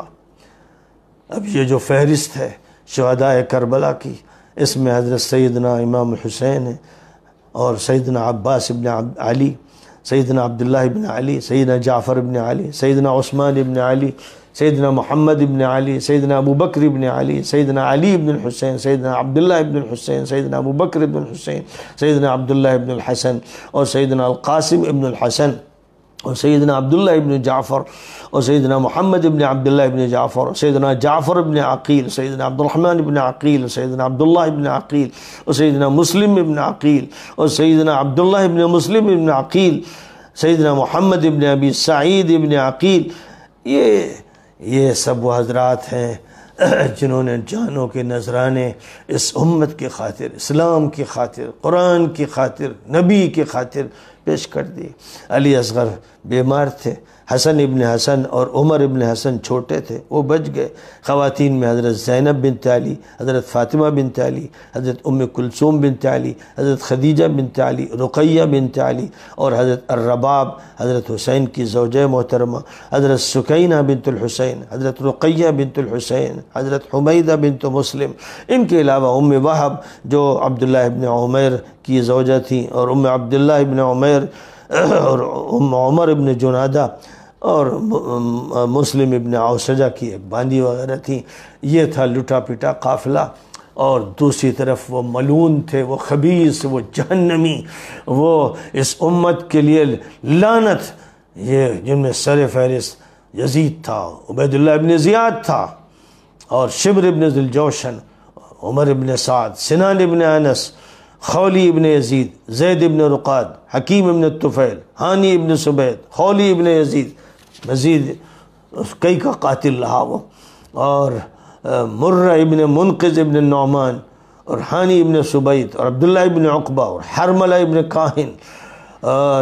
اب یہ جو فہرست ہے شہداء کربلا کی، اس میں حضرت سیدنا امام حسین ہے اور سیدنا عباس ابن علی، سیدنا عبداللہ ابن علی، سیدنا جعفر ابن علی، سیدنا عثمان ابن علی، سیدنا محمد ابن علی، سیدنا ابو بکر ابن علی، سیدنا علی ابن الحسین، سیدنا عبداللہ ابن الحسین، سیدنا ابو بکر ابن الحسین، سیدنا عبداللہ ابن الحسن اور سیدنا القاسم ابن الحسن اور سیدنا عبداللہ ابن جعفر اور سیدنا محمد ابن عبداللہ ابن جعفر اور سیدنا جعفر ابن عقیل، سیدنا عبد الرحمن ابن عقیل، سیدنا عبداللہ ابن عقیل اور سیدنا مسلم ابن عقیل اور سیدنا عبداللہ ابن مسلم ابن عقیل، سیدنا محمد ابن ابی سعید ابن عقیل، یہ یہ سب وہ حضرات ہیں جنہوں نے جانوں کے نذرانے اس امت کی خاطر، اسلام کی خاطر، قرآن کی خاطر، نبی کی خاطر پیش کر دی۔ علی اصغر بیمار تھے، حسن ابن حسن اور عمر ابن حسن چھوٹے تھے، وہ بچ گئے۔ خواتین میں حضرت زینب بنت علی، حضرت فاطمہ بنت علی، حضرت ام کلثوم بنت علی، حضرت خدیجہ بنت علی، رقیہ بنت علی اور حضرت الرباب حضرت حسین کی زوجہ محترمہ، حضرت سکینہ بنت الحسین، حضرت رقیہ بنت الحسین، حضرت حمیدہ بنت مسلم، ان کے علاوہ ام وہب جو عبداللہ ابن عمیر کی زوجہ تھیں اور ام عبداللہ ابن عمیر اور ام عمر ابن جنادہ اور مسلم ابن عوسجہ کی ایک باندی وغیرہ تھیں۔ یہ تھا لٹا پٹا قافلہ، اور دوسری طرف وہ ملعون تھے، وہ خبیث، وہ جہنمی، وہ اس امت کے لیے لعنت، یہ جن میں سر فہرست یزید تھا، عبید اللہ ابن زیاد تھا اور شمر ابن ذی الجوشن، عمر ابن سعد، سنان ابن انس، خولی ابن یزید، زید ابن رقاد، حکیم ابن الطفیل، ہانی ابن سبید، خولی ابن یزید، مزید کئی کا قاتل رہا وہ، اور مرہ ابن منقذ ابن النعمان اور ہانی ابن سبید اور عبداللہ ابن عقبہ اور حرملہ ابن کاہن اور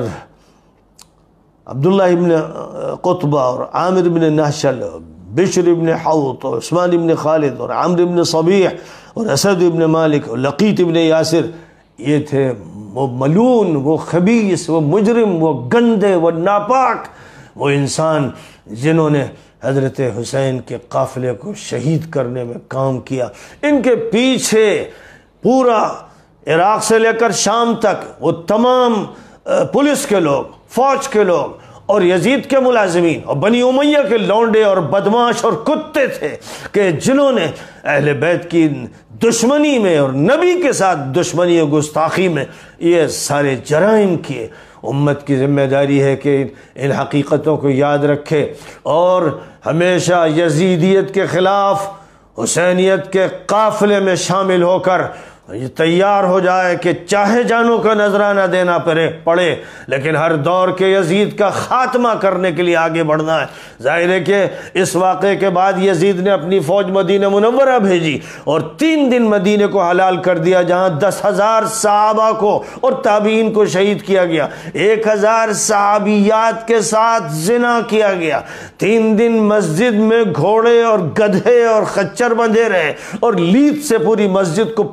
عبداللہ ابن قطبہ اور عامر ابن نحشل، بشر ابن حوط اور عثمان ابن خالد اور عمر ابن صبیح اور اسد ابن مالک اور لقیط ابن یاسر، یہ تھے وہ ملعون، وہ خبیث، وہ مجرم، وہ گندے، وہ ناپاک، وہ انسان جنہوں نے حضرت حسین کے قافلے کو شہید کرنے میں کام کیا۔ ان کے پیچھے پورا عراق سے لے کر شام تک وہ تمام پولیس کے لوگ، فوج کے لوگ اور یزید کے ملازمین اور بنی امیہ کے لونڈے اور بدماش اور کتے تھے کہ جنہوں نے اہل بیت کی دشمنی میں اور نبی کے ساتھ دشمنی و گستاخی میں یہ سارے جرائم کیے۔ امت کی ذمہ داری ہے کہ ان حقیقتوں کو یاد رکھے اور ہمیشہ یزیدیت کے خلاف حسینیت کے قافلے میں شامل ہو کر یہ تیار ہو جائے کہ چاہے جانوں کا نذرانہ دینا پڑے پڑے لیکن ہر دور کے یزید کا خاتمہ کرنے کے لیے آگے بڑھنا ہے۔ ظاہر ہے کہ اس واقعے کے بعد یزید نے اپنی فوج مدینہ منورہ بھیجی اور تین دن مدینہ کو حلال کر دیا، جہاں دس ہزار صحابہ کو اور تابعین کو شہید کیا گیا، ایک ہزار صحابیات کے ساتھ زنا کیا گیا، تین دن مسجد میں گھوڑے اور گدھے اور خچر بندھے رہے اور لیت سے پوری مسجد کو پوت دیا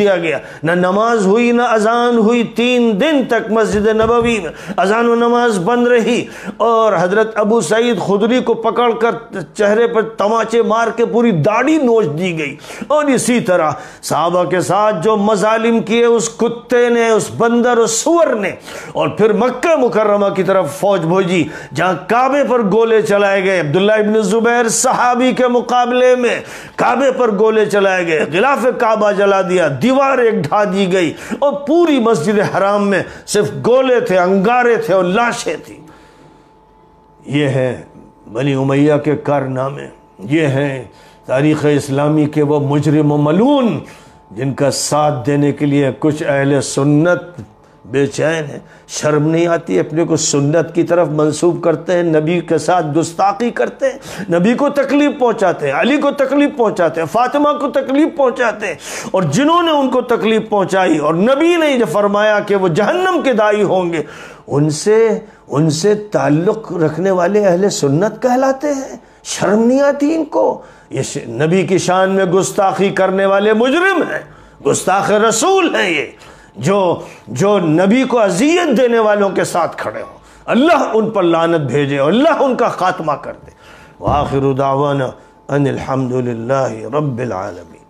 دیا گیا، نہ نماز ہوئی نہ اذان ہوئی، تین دن تک مسجد نبوی میں اذان و نماز بند رہی، اور حضرت ابو سعید خدری کو پکڑ کر چہرے پر تماچے مار کے پوری داڑھی نوچ دی گئی۔ اور اسی طرح صحابہ کے ساتھ جو مظالم کیے اس کتے نے، اس بندر اس سور نے، اور پھر مکہ مکرمہ کی طرف فوج بھیجی جہاں کعبے پر گولے چلائے گئے۔ عبداللہ ابن زبیر صحابی کے مقابلے میں کعبے پر گولے چلائے گئے، غلاف کعبہ جلا دیا، دیوار ایک ڈھا دی گئی، اور پوری مسجد حرام میں صرف گولے تھے، انگارے تھے اور لاشیں تھیں۔ یہ ہے بنی امیہ کے کارنامے، یہ ہیں تاریخ اسلامی کے وہ مجرم و ملعون جن کا ساتھ دینے کے لیے کچھ اہل سنت بے چین ہیں۔ شرم نہیں آتی، اپنے کو سنت کی طرف منسوب کرتے ہیں، نبی کے ساتھ گستاخی کرتے ہیں، نبی کو تکلیف پہنچاتے ہیں، علی کو تکلیف پہنچاتے ہیں، فاطمہ کو تکلیف پہنچاتے ہیں، اور جنہوں نے ان کو تکلیف پہنچائی اور نبی نے جو فرمایا کہ وہ جہنم کے داعی ہوں گے، ان سے ان سے تعلق رکھنے والے اہل سنت کہلاتے ہیں۔ شرم نہیں آتی ان کو؟ یہ نبی کی شان میں گستاخی کرنے والے مجرم ہیں، گستاخ رسول ہیں یہ، جو جو نبی کو اذیت دینے والوں کے ساتھ کھڑے ہوں۔ اللہ ان پر لعنت بھیجے اور اللہ ان کا خاتمہ کر دے۔ وآخر دعوانا ان الحمد للہ رب العالمین۔